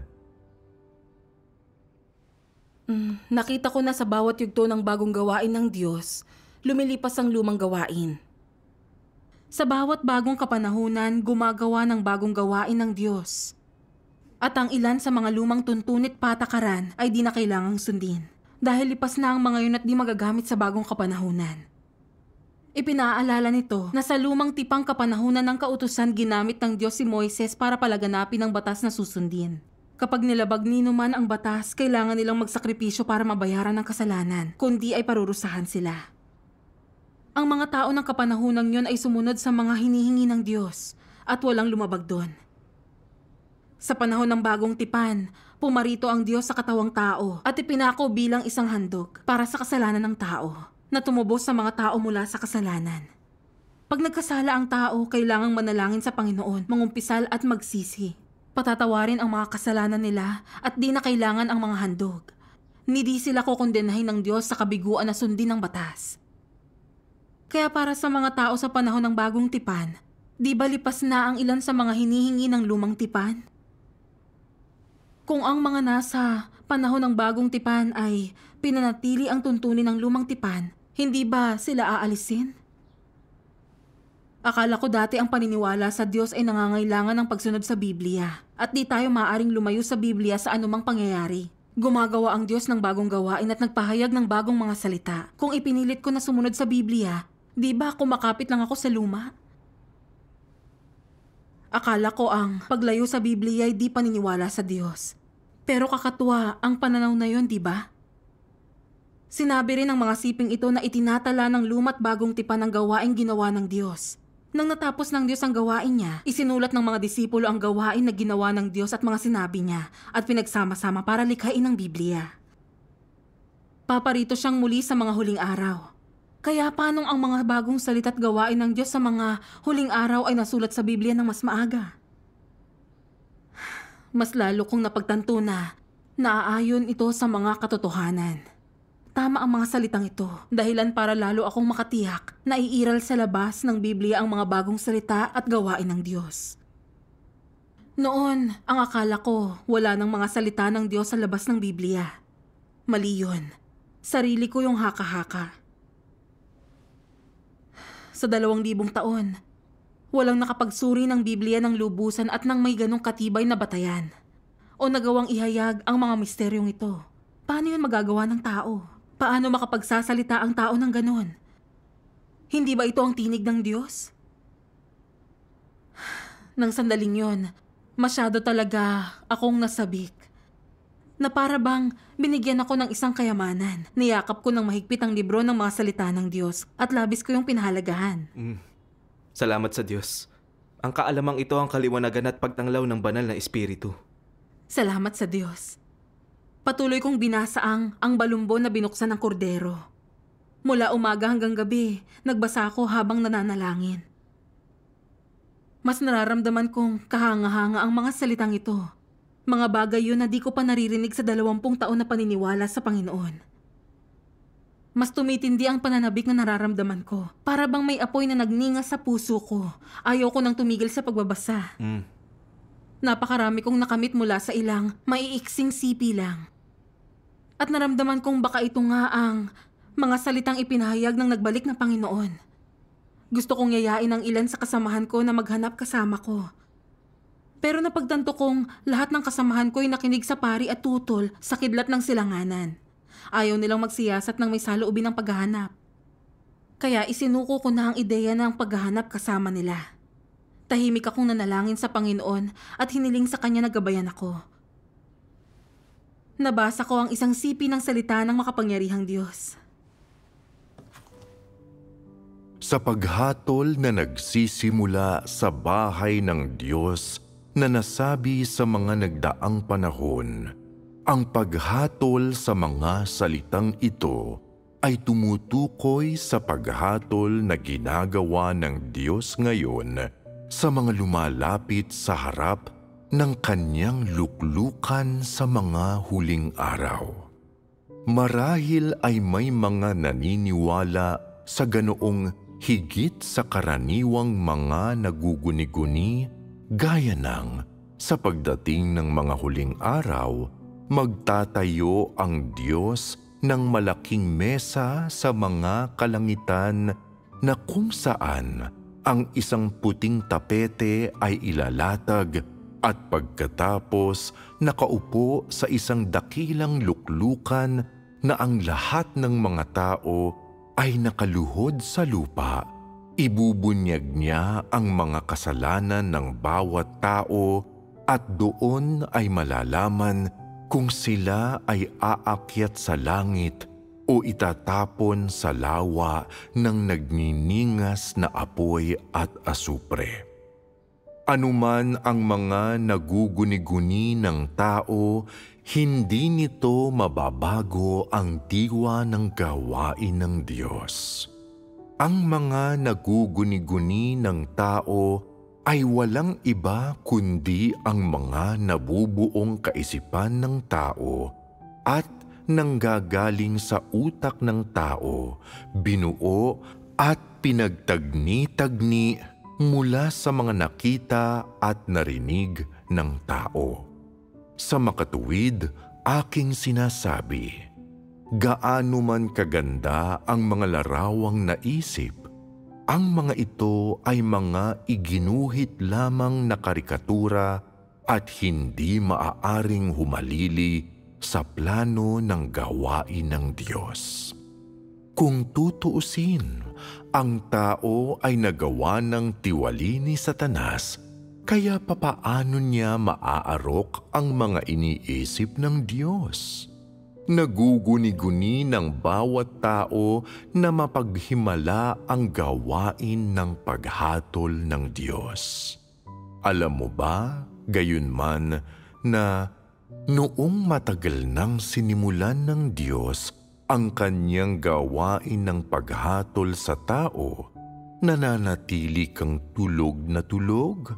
Speaker 2: Mm, nakita ko na sa bawat yugto ng bagong gawain ng Diyos, lumilipas ang lumang gawain. Sa bawat bagong kapanahunan, gumagawa ng bagong gawain ng Diyos. At ang ilan sa mga lumang tuntunit patakaran ay di na kailangang sundin, dahil lipas na ang mga yun at di magagamit sa bagong kapanahunan. Ipinaalala nito na sa lumang tipang kapanahunan ng kautusan ginamit ng Diyos si Moises para palaganapin ang batas na susundin. Kapag nilabag nino man ang batas, kailangan nilang magsakripisyo para mabayaran ang kasalanan, kundi ay parurusahan sila. Ang mga tao ng kapanahunang yun ay sumunod sa mga hinihingi ng Diyos at walang lumabag doon. Sa panahon ng bagong tipan, pumarito ang Diyos sa katawang tao at ipinako bilang isang handog para sa kasalanan ng tao na tumubos sa mga tao mula sa kasalanan. Pag nagkasala ang tao, kailangang manalangin sa Panginoon, mangumpisal at magsisi. Patatawarin ang mga kasalanan nila at di na kailangan ang mga handog. Hindi sila kukondenahin ng Diyos sa kabiguan na sundin ng batas. Kaya para sa mga tao sa panahon ng bagong tipan, di ba lipas na ang ilan sa mga hinihingi ng lumang tipan? Kung ang mga nasa panahon ng bagong tipan ay pinanatili ang tuntunin ng lumang tipan, hindi ba sila aalisin? Akala ko dati ang paniniwala sa Diyos ay nangangailangan ng pagsunod sa Biblia at di tayo maaaring lumayo sa Biblia sa anumang pangyayari. Gumagawa ang Diyos ng bagong gawain at nagpahayag ng bagong mga salita. Kung ipinilit ko na sumunod sa Biblia, di ba kumakapit lang ako sa luma? Akala ko ang paglayo sa Biblia ay di paniniwala sa Diyos. Pero kakatuwa ang pananaw na yon, di ba? Sinabi rin ng mga siping ito na itinatala ng luma't bagong tipan ng gawaing ginawa ng Diyos. Nang natapos ng Diyos ang gawain niya, isinulat ng mga disipulo ang gawain na ginawa ng Diyos at mga sinabi niya at pinagsama-sama para likhain ng Biblia. Paparito siyang muli sa mga huling araw. Kaya paanong ang mga bagong salita't gawain ng Diyos sa mga huling araw ay nasulat sa Biblia ng mas maaga? Mas lalo kong napagtanto na naaayon ito sa mga katotohanan. Tama ang mga salitang ito, dahilan para lalo akong makatiyak na iiral sa labas ng Biblia ang mga bagong salita at gawain ng Diyos. Noon, ang akala ko wala ng mga salita ng Diyos sa labas ng Biblia. Mali yun. Sarili ko yung haka-haka. Sa dalawang libong taon, walang nakapagsuri ng Biblia ng lubusan at nang may ganong katibay na batayan o nagawang ihayag ang mga misteryong ito. Paano yun magagawa ng tao? Paano makapagsasalita ang tao ng ganon? Hindi ba ito ang tinig ng Diyos? Nang sandaling yon, masyado talaga akong nasabik. Na para bang binigyan ako ng isang kayamanan. Niyakap ko ng mahigpit ang libro ng mga salita ng Diyos at labis ko yung pinahalagahan.
Speaker 1: Mm. Salamat sa Diyos. Ang kaalamang ito ang kaliwanagan at pagtanglaw ng banal na espiritu.
Speaker 2: Salamat sa Diyos. Patuloy kong binasa ang ang balumbo na binuksan ng kordero. Mula umaga hanggang gabi, nagbasa ako habang nananalangin. Mas nararamdaman kong kahanga-hanga ang mga salitang ito. Mga bagay yun na di ko pa naririnig sa dalawampung taon na paniniwala sa Panginoon. Mas tumitindi ang pananabik na nararamdaman ko. Para bang may apoy na nagningas sa puso ko. Ayaw ko nang tumigil sa pagbabasa.
Speaker 1: Mm.
Speaker 2: Napakarami kong nakamit mula sa ilang maiiksing sipi lang. At naramdaman kong baka ito nga ang mga salitang ipinahayag ng nagbalik na Panginoon. Gusto kong yayain ang ilan sa kasamahan ko na maghanap kasama ko. Pero napagtanto kong lahat ng kasamahan ko ay nakinig sa pari at tutol sa kidlat ng silanganan. Ayaw nilang magsiyasat ng may saloobin ng paghahanap. Kaya isinuko ko na ang ideya ng paghahanap kasama nila. Tahimik akong nanalangin sa Panginoon at hiniling sa Kanya na gabayan ako. Nabasa ko ang isang sipi ng salita ng makapangyarihang Diyos.
Speaker 3: Sa paghatol na nagsisimula sa bahay ng Diyos na nasabi sa mga nagdaang panahon, ang paghatol sa mga salitang ito ay tumutukoy sa paghatol na ginagawa ng Diyos ngayon sa mga lumalapit sa harap ng kanyang luklukan sa mga huling araw. Marahil ay may mga naniniwala sa ganoong higit sa karaniwang mga naguguni-guni gaya ng sa pagdating ng mga huling araw, magtatayo ang Diyos ng malaking mesa sa mga kalangitan na kung saan ang isang puting tapete ay ilalatag at pagkatapos nakaupo sa isang dakilang luklukan na ang lahat ng mga tao ay nakaluhod sa lupa. Ibubunyag niya ang mga kasalanan ng bawat tao at doon ay malalaman kung sila ay aakyat sa langit o itatapon sa lawa ng nagniningas na apoy at asupre. Anuman ang mga naguguni-guni ng tao, hindi nito mababago ang diwa ng gawain ng Diyos. Ang mga naguguni-guni ng tao ay walang iba kundi ang mga nabubuong kaisipan ng tao at nanggagaling sa utak ng tao, binuo at pinagtagni-tagni mula sa mga nakita at narinig ng tao. Sa makatuwid, aking sinasabi, gaano man kaganda ang mga larawang naisip, ang mga ito ay mga iginuhit lamang na karikatura at hindi maaaring humalili sa plano ng gawain ng Diyos. Kung tutuusin, ang tao ay nagawa ng tiwali ni Satanas, kaya papaano niya maaarok ang mga iniisip ng Diyos? Naguguni-guni ng bawat tao na mapaghimala ang gawain ng paghatol ng Diyos. Alam mo ba, gayunman, na noong matagal nang sinimulan ng Diyos ang kanyang gawain ng paghatol sa tao, nananatili kang tulog na tulog,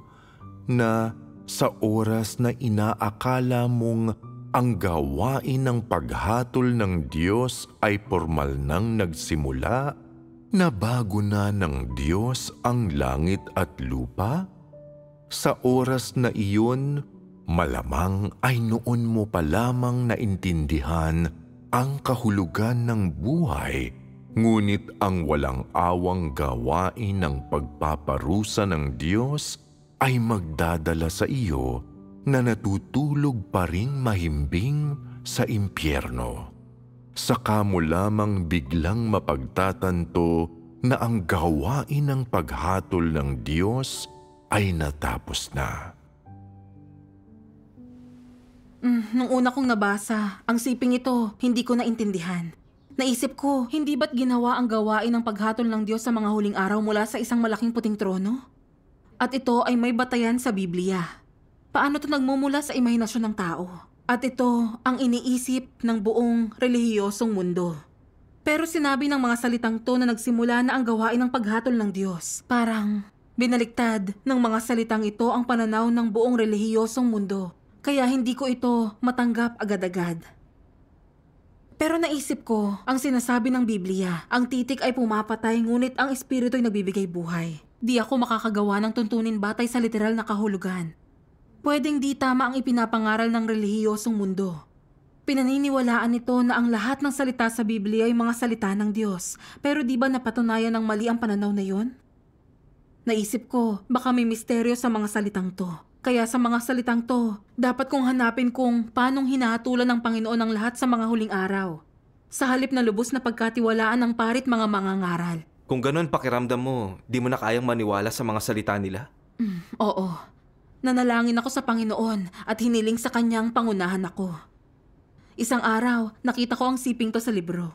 Speaker 3: na sa oras na inaakala mong ang gawain ng paghatol ng Diyos ay formal nang nagsimula, na bago na ng Diyos ang langit at lupa? Sa oras na iyon, malamang ay noon mo pa lamang naintindihan ang kahulugan ng buhay, ngunit ang walang awang gawain ng pagpaparusa ng Diyos ay magdadala sa iyo na natutulog pa ring mahimbing sa impyerno. Saka mo lamang biglang mapagtatanto na ang gawain ng paghatol ng Diyos ay natapos na.
Speaker 2: Mm, nung una kong nabasa, ang siping ito, hindi ko naintindihan. Naisip ko, hindi ba't ginawa ang gawain ng paghatol ng Diyos sa mga huling araw mula sa isang malaking puting trono? At ito ay may batayan sa Biblia. Paano ito nagmumula sa imahinasyon ng tao? At ito ang iniisip ng buong relihiyosong mundo. Pero sinabi ng mga salitang to na nagsimula na ang gawain ng paghatol ng Diyos. Parang binaliktad ng mga salitang ito ang pananaw ng buong relihiyosong mundo. Kaya hindi ko ito matanggap agad-agad. Pero naisip ko, ang sinasabi ng Biblia, ang titik ay pumapatay ngunit ang espiritu ay nagbibigay buhay. Di ako makakagawa ng tuntunin batay sa literal na kahulugan. Pwedeng di tama ang ipinapangaral ng relihiyosong mundo. Pinaniniwalaan nito na ang lahat ng salita sa Biblia ay mga salita ng Diyos. Pero di ba napatunayan ng mali ang pananaw na yun? Naisip ko, baka may misteryo sa mga salitang to. Kaya sa mga salitang to, dapat kong hanapin kung paanong hinahatulan ng Panginoon ang lahat sa mga huling araw. Sa halip na lubos na pagkatiwalaan ng parit mga mangangaral.
Speaker 1: Kung ganun pakiramdam mo, di mo na kayang maniwala sa mga salita nila?
Speaker 2: Mm, oo. Nanalangin ako sa Panginoon at hiniling sa Kanyang pangunahan ako. Isang araw, nakita ko ang siping to sa libro.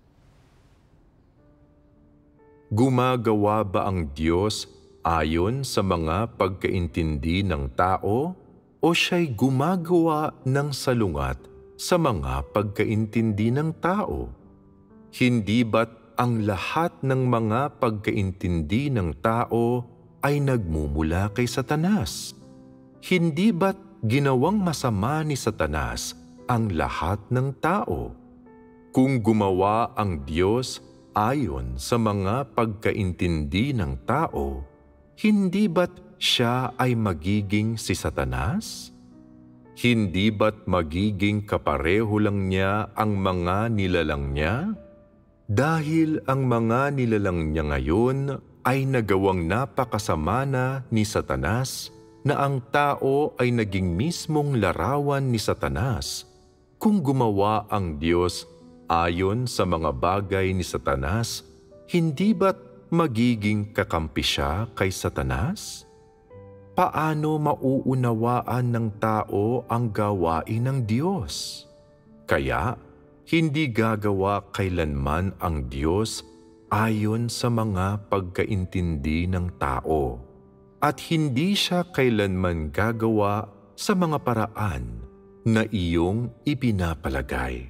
Speaker 3: Gumagawa ba ang Diyos ayon sa mga pagkaintindi ng tao o siya'y gumagawa ng salungat sa mga pagkaintindi ng tao? Hindi ba't ang lahat ng mga pagkaintindi ng tao ay nagmumula kay Satanas? Hindi ba't ginawang masama ni Satanas ang lahat ng tao? Kung gumawa ang Diyos ayon sa mga pagkaintindi ng tao, hindi ba't siya ay magiging si Satanas? Hindi ba't magiging kapareho lang niya ang mga nilalang niya? Dahil ang mga nilalang niya ngayon ay nagawang napakasama na ni Satanas, na ang tao ay naging mismong larawan ni Satanas. Kung gumawa ang Diyos ayon sa mga bagay ni Satanas, hindi ba't magiging kakampi siya kay Satanas? Paano mauunawaan ng tao ang gawain ng Diyos? Kaya, hindi gagawa kailanman ang Diyos ayon sa mga pagkaintindi ng tao. at hindi siya kailanman gagawa sa mga paraan na iyong ipinapalagay.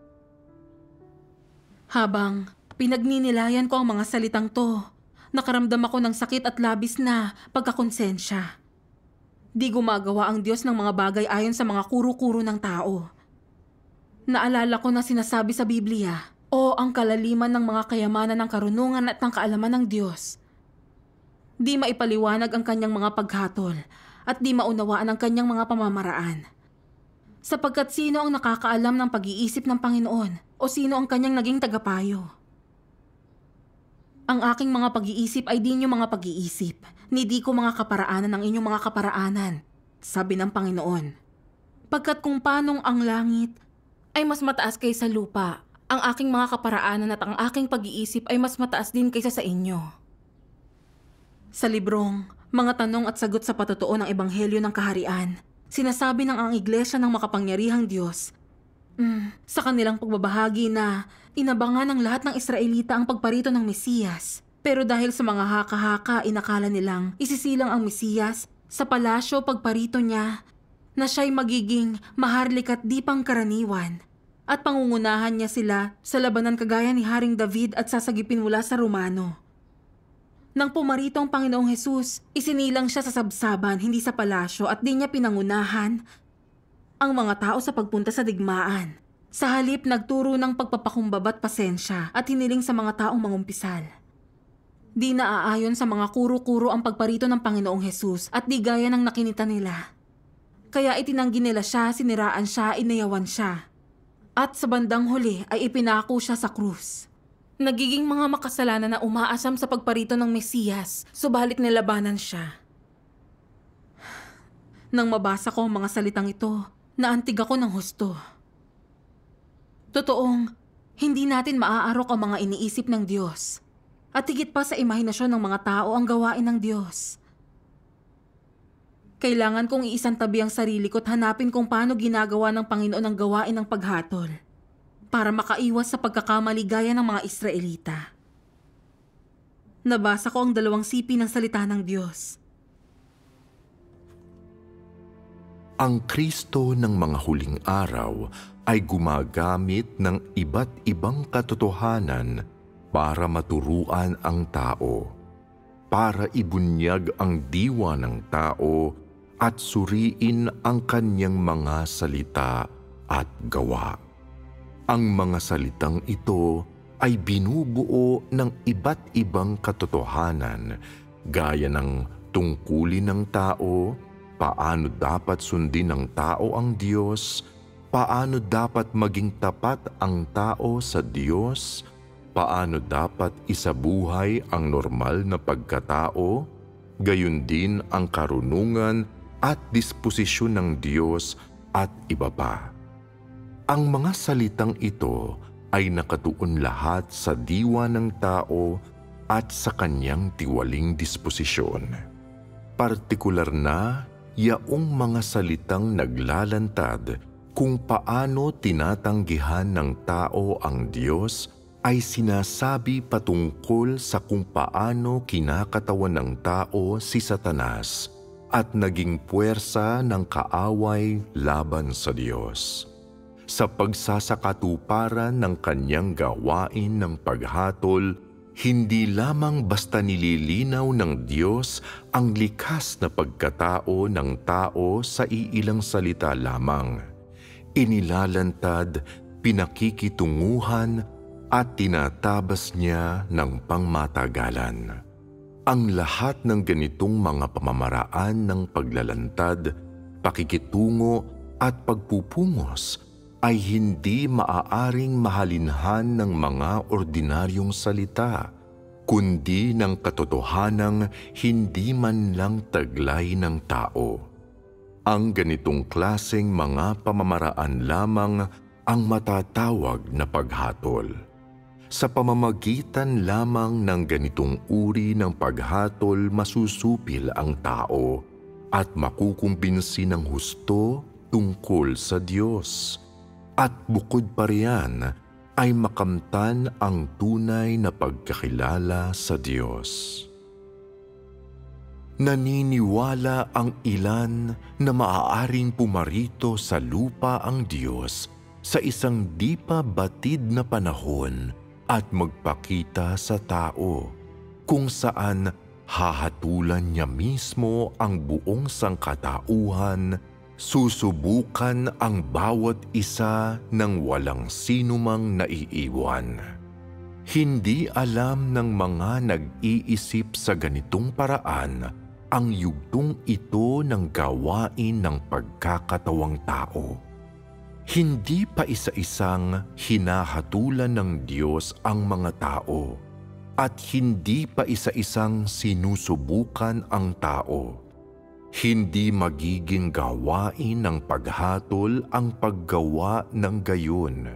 Speaker 2: Habang pinagninilayan ko ang mga salitang to, nakaramdam ako ng sakit at labis na pagkakonsensya. Di gumagawa ang Diyos ng mga bagay ayon sa mga kuro-kuro ng tao. Naalala ko na sinasabi sa Biblia, o ang kalaliman ng mga kayamanan ng karunungan at ng kaalaman ng Diyos. Di maipaliwanag ang kanyang mga paghatol at di maunawaan ang kanyang mga pamamaraan. Sapagkat sino ang nakakaalam ng pag-iisip ng Panginoon o sino ang kanyang naging tagapayo? Ang aking mga pag-iisip ay di niyo mga pag-iisip, ni di ko mga kaparaanan ng inyong mga kaparaanan, sabi ng Panginoon. Pagkat kung panong ang langit ay mas mataas kaysa lupa, ang aking mga kaparaanan at ang aking pag-iisip ay mas mataas din kaysa sa inyo. Sa librong, mga tanong at sagot sa patotoo ng Ebanghelyo ng Kaharian, sinasabi ng ang Iglesia ng Makapangyarihang Diyos, mm, sa kanilang pagbabahagi na inabangan ng lahat ng Israelita ang pagparito ng Mesiyas. Pero dahil sa mga haka-haka, inakala nilang isisilang ang Mesiyas sa palasyo pagparito niya na siya'y magiging maharlik at di pangkaraniwan. At pangungunahan niya sila sa labanan kagaya ni Haring David at sasagipin mula sa Romano. Nang pumarito ang Panginoong Hesus, isinilang siya sa sabsaban, hindi sa palasyo at di niya pinangunahan ang mga tao sa pagpunta sa digmaan. Sa halip, nagturo ng pagpapakumbaba at pasensya at hiniling sa mga taong mangumpisal. Di naaayon sa mga kuro-kuro ang pagparito ng Panginoong Hesus at di gaya ng nakinita nila. Kaya itinanggi nila siya, siniraan siya, inayawan siya. At sa bandang huli ay ipinako siya sa krus. Nagiging mga makasalanan na umaasam sa pagparito ng Mesiyas, subalit nilabanan siya. Nang mabasa ko ang mga salitang ito, naantig ako ng husto. Totoong, hindi natin maaarok ang mga iniisip ng Diyos. At higit pa sa imahinasyon ng mga tao ang gawain ng Diyos. Kailangan kong iisantabi ang sarili ko at hanapin kung paano ginagawa ng Panginoon ang gawain ng paghatol para makaiwas sa pagkakamali gaya ng mga Israelita. Nabasa ko ang dalawang sipi ng salita ng Diyos.
Speaker 3: Ang Kristo ng mga huling araw ay gumagamit ng iba't ibang katotohanan para maturuan ang tao, para ibunyag ang diwa ng tao at suriin ang kanyang mga salita at gawa. Ang mga salitang ito ay binubuo ng iba't ibang katotohanan gaya ng tungkulin ng tao, paano dapat sundin ng tao ang Diyos, paano dapat maging tapat ang tao sa Diyos, paano dapat isabuhay ang normal na pagkatao, gayon din ang karunungan at disposisyon ng Diyos at iba pa. Ang mga salitang ito ay nakatuon lahat sa diwa ng tao at sa kanyang tiwaling disposisyon. Partikular na yaong mga salitang naglalantad kung paano tinatanggihan ng tao ang Diyos ay sinasabi patungkol sa kung paano kinakatawan ng tao si Satanas at naging puwersa ng kaaway laban sa Diyos. Sa pagsasakatuparan ng kanyang gawain ng paghatol, hindi lamang basta nililinaw ng Diyos ang likas na pagkatao ng tao sa iilang salita lamang. Inilalantad, pinakikitunguhan at tinatabas niya ng pangmatagalan. Ang lahat ng ganitong mga pamamaraan ng paglalantad, pakikitungo at pagpupungos ay hindi maaaring mahalinhan ng mga ordinaryong salita, kundi ng katotohanang hindi man lang taglay ng tao. Ang ganitong klaseng mga pamamaraan lamang ang matatawag na paghatol. Sa pamamagitan lamang ng ganitong uri ng paghatol masusupil ang tao at makukumbinsi ng husto tungkol sa Diyos. At bukod pa riyan ay makamtan ang tunay na pagkakilala sa Diyos. Naniniwala ang ilan na maaaring pumarito sa lupa ang Diyos sa isang di pa batid na panahon at magpakita sa tao, kung saan hahatulan niya mismo ang buong sangkatauhan, susubukan ang bawat isa ng walang sinumang naiiwan. Hindi alam ng mga nag-iisip sa ganitong paraan ang yugtong ito ng gawain ng pagkakatawang tao. Hindi pa isa-isang hinahatulan ng Diyos ang mga tao at hindi pa isa-isang sinusubukan ang tao. Hindi magiging gawain ng paghatol ang paggawa ng gayon.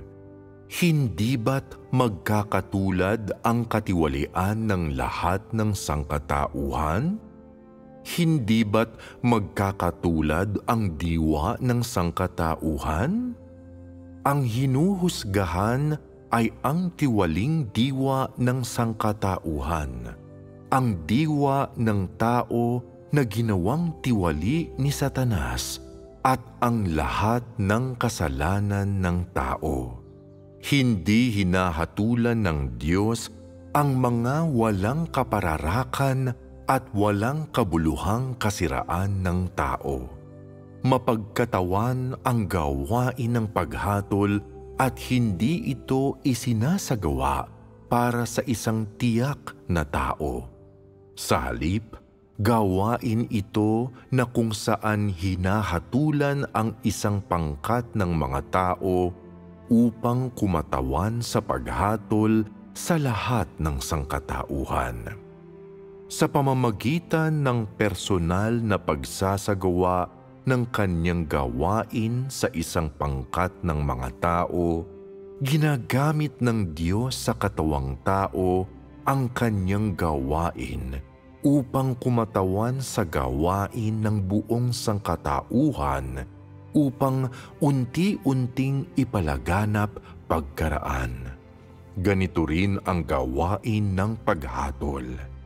Speaker 3: Hindi ba't magkakatulad ang katiwalian ng lahat ng sangkatauhan? Hindi ba't magkakatulad ang diwa ng sangkatauhan? Ang hinuhusgahan ay ang tiwaling diwa ng sangkatauhan, ang diwa ng tao na ginawang tiwali ni Satanas at ang lahat ng kasalanan ng tao. Hindi hinahatulan ng Diyos ang mga walang kapararakan at walang kabuluhang kasiraan ng tao. Mapagkatawan ang gawain ng paghatol at hindi ito isinasagawa para sa isang tiyak na tao. Sa halip, gawain ito na kung saan hinahatulan ang isang pangkat ng mga tao upang kumatawan sa paghatol sa lahat ng sangkatauhan. Sa pamamagitan ng personal na pagsasagawa ng kanyang gawain sa isang pangkat ng mga tao, ginagamit ng Diyos sa katawang tao ang kanyang gawain upang kumatawan sa gawain ng buong sangkatauhan upang unti-unting ipalaganap pagkaraan. Ganito rin ang gawain ng paghatol.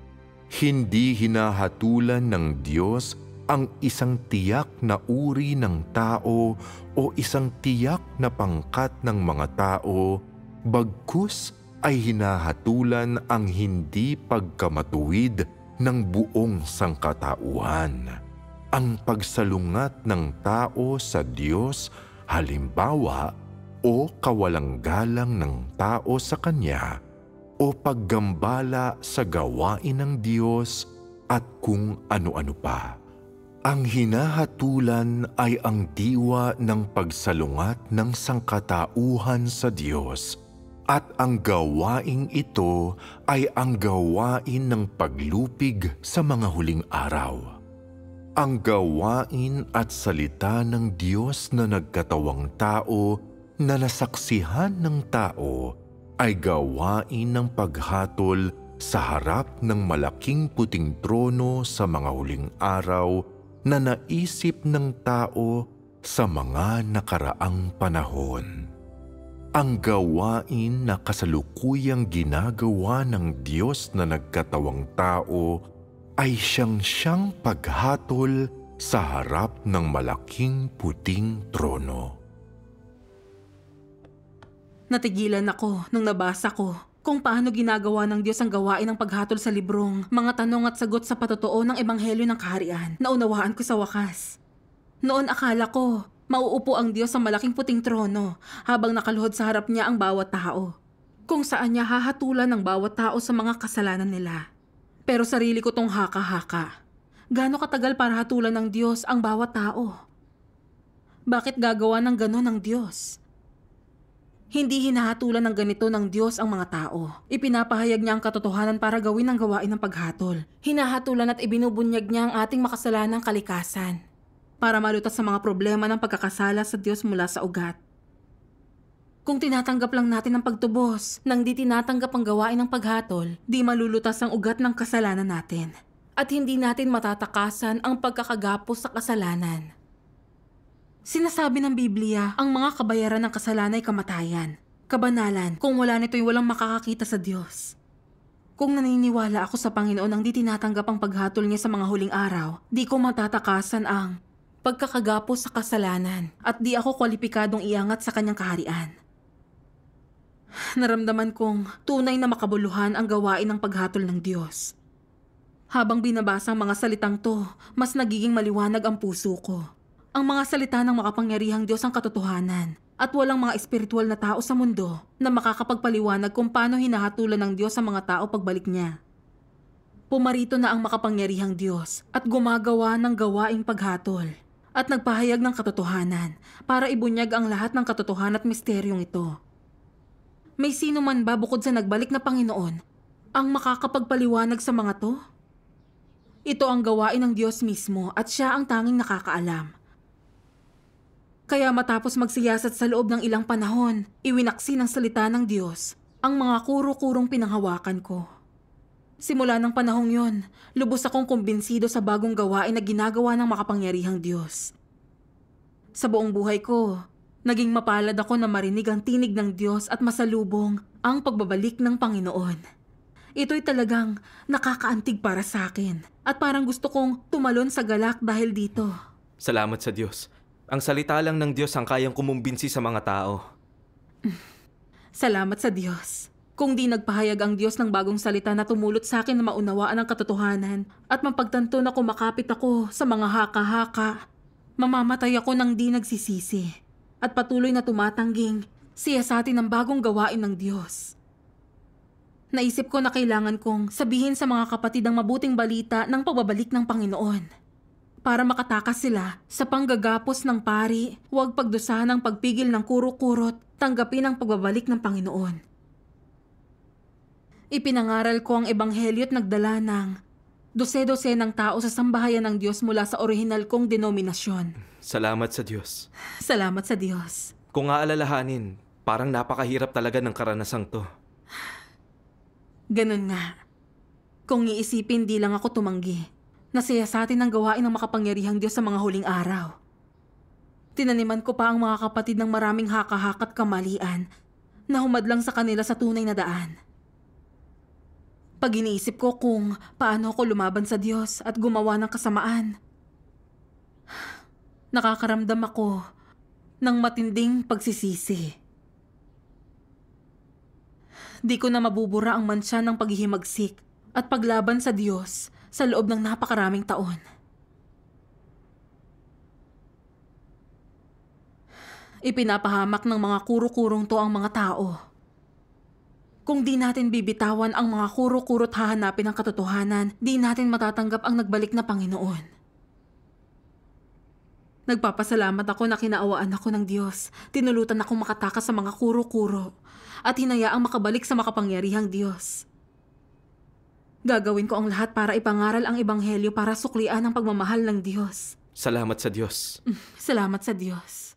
Speaker 3: Hindi hinahatulan ng Diyos ang isang tiyak na uri ng tao o isang tiyak na pangkat ng mga tao, bagkus ay hinahatulan ang hindi pagkamatuwid ng buong sangkatauhan. Ang pagsalungat ng tao sa Diyos, halimbawa, o kawalang galang ng tao sa Kanya, o paggambala sa gawain ng Diyos at kung ano-ano pa. Ang hinahatulan ay ang diwa ng pagsalungat ng sangkatauhan sa Diyos at ang gawaing ito ay ang gawain ng paglupig sa mga huling araw. Ang gawain at salita ng Diyos na nagkatawang tao na nasaksihan ng tao ay gawain ng paghatol sa harap ng malaking puting trono sa mga huling araw na naisip ng tao sa mga nakaraang panahon. Ang gawain na kasalukuyang ginagawa ng Diyos na nagkatawang tao ay siyang-siyang paghatol sa harap ng malaking puting trono.
Speaker 2: Natigilan ako nung nabasa ko kung paano ginagawa ng Diyos ang gawain ng paghatol sa librong mga tanong at sagot sa patotoo ng Ebanghelyo ng Kaharian. Naunawaan ko sa wakas. Noon akala ko, mauupo ang Diyos sa malaking puting trono habang nakaluhod sa harap niya ang bawat tao, kung saan niya hahatulan ng bawat tao sa mga kasalanan nila. Pero sarili ko tong haka-haka. Gaano katagal para hatulan ng Diyos ang bawat tao? Bakit gagawa ng ganon ng Diyos? Hindi hinahatulan ng ganito ng Diyos ang mga tao. Ipinapahayag niya ang katotohanan para gawin ang gawain ng paghatol. Hinahatulan at ibinubunyag niya ang ating makasalanang kalikasan para malutas sa mga problema ng pagkakasala sa Diyos mula sa ugat. Kung tinatanggap lang natin ang pagtubos nang di tinatanggap ang gawain ng paghatol, di malulutas ang ugat ng kasalanan natin at hindi natin matatakasan ang pagkakagapos sa kasalanan. Sinasabi ng Biblia, ang mga kabayaran ng kasalanan ay kamatayan, kabanalan, kung wala nito'y walang makakakita sa Diyos. Kung naniniwala ako sa Panginoon ang di tinatanggap ang paghatol niya sa mga huling araw, di ko matatakasan ang pagkakagapos sa kasalanan at di ako kwalipikadong iangat sa kanyang kaharian. Naramdaman kong tunay na makabuluhan ang gawain ng paghatol ng Diyos. Habang binabasa ang mga salitang to, mas nagiging maliwanag ang puso ko. Ang mga salita ng makapangyarihang Diyos ang katotohanan at walang mga espiritual na tao sa mundo na makakapagpaliwanag kung paano hinahatulan ng Diyos ang mga tao pagbalik niya. Pumarito na ang makapangyarihang Diyos at gumagawa ng gawaing paghatol at nagpahayag ng katotohanan para ibunyag ang lahat ng katotohanan at misteryong ito. May sino man ba bukod sa nagbalik na Panginoon ang makakapagpaliwanag sa mga to? Ito ang gawain ng Diyos mismo at siya ang tanging nakakaalam. Kaya matapos magsiyasat sa loob ng ilang panahon, iwinaksi ng salita ng Diyos ang mga kuro-kurong pinanghawakan ko. Simula ng panahong yon, lubos akong kumbinsido sa bagong gawain na ginagawa ng makapangyarihang Diyos. Sa buong buhay ko, naging mapalad ako na marinig ang tinig ng Diyos at masalubong ang pagbabalik ng Panginoon. Ito'y talagang nakakaantig para sa akin at parang gusto kong tumalon sa galak dahil dito.
Speaker 1: Salamat sa Diyos. Ang salita lang ng Diyos ang kayang kumumbinsi sa mga tao.
Speaker 2: Salamat sa Diyos. Kung di nagpahayag ang Diyos ng bagong salita na tumulot sa akin na maunawaan ang katotohanan at mapagtanto na kumakapit ako sa mga haka-haka, mamamatay ako ng di nagsisisi at patuloy na tumatangging siyasatin ang bagong gawain ng Diyos. Naisip ko na kailangan kong sabihin sa mga kapatid ang mabuting balita ng pagbabalik ng Panginoon. Para makatakas sila sa panggagapos ng pari, huwag pagdusahan ang pagpigil ng kuro-kurot, tanggapin ang pagbabalik ng Panginoon. Ipinangaral ko ang ebanghelyo at nagdala ng dose-dose ng tao sa sambahayan ng Diyos mula sa orihinal kong denominasyon.
Speaker 1: Salamat sa Diyos.
Speaker 2: Salamat sa Diyos.
Speaker 1: Kung aalalahanin, parang napakahirap talaga ng karanasang to.
Speaker 2: Ganun nga. Kung iisipin, di lang ako tumanggi. Nasaya sa atin ang gawain ng makapangyarihang Diyos sa mga huling araw. Tinaniman ko pa ang mga kapatid ng maraming haka-haka at kamalian na humadlang sa kanila sa tunay na daan. Pag iniisip ko kung paano ako lumaban sa Diyos at gumawa ng kasamaan, nakakaramdam ako ng matinding pagsisisi. Di ko na mabubura ang mansya ng paghihimagsik at paglaban sa Diyos sa loob ng napakaraming taon. Ipinapahamak ng mga kuro-kurong to ang mga tao. Kung di natin bibitawan ang mga kuro-kuro't hahanapin ang katotohanan, di natin matatanggap ang nagbalik na Panginoon. Nagpapasalamat ako na kinaawaan ako ng Diyos. Tinulutan akong makatakas sa mga kuro-kuro at hinayaang makabalik sa makapangyarihang Diyos. Gagawin ko ang lahat para ipangaral ang ebanghelyo para suklian ang pagmamahal ng Diyos.
Speaker 1: Salamat sa Diyos.
Speaker 2: Salamat sa Diyos.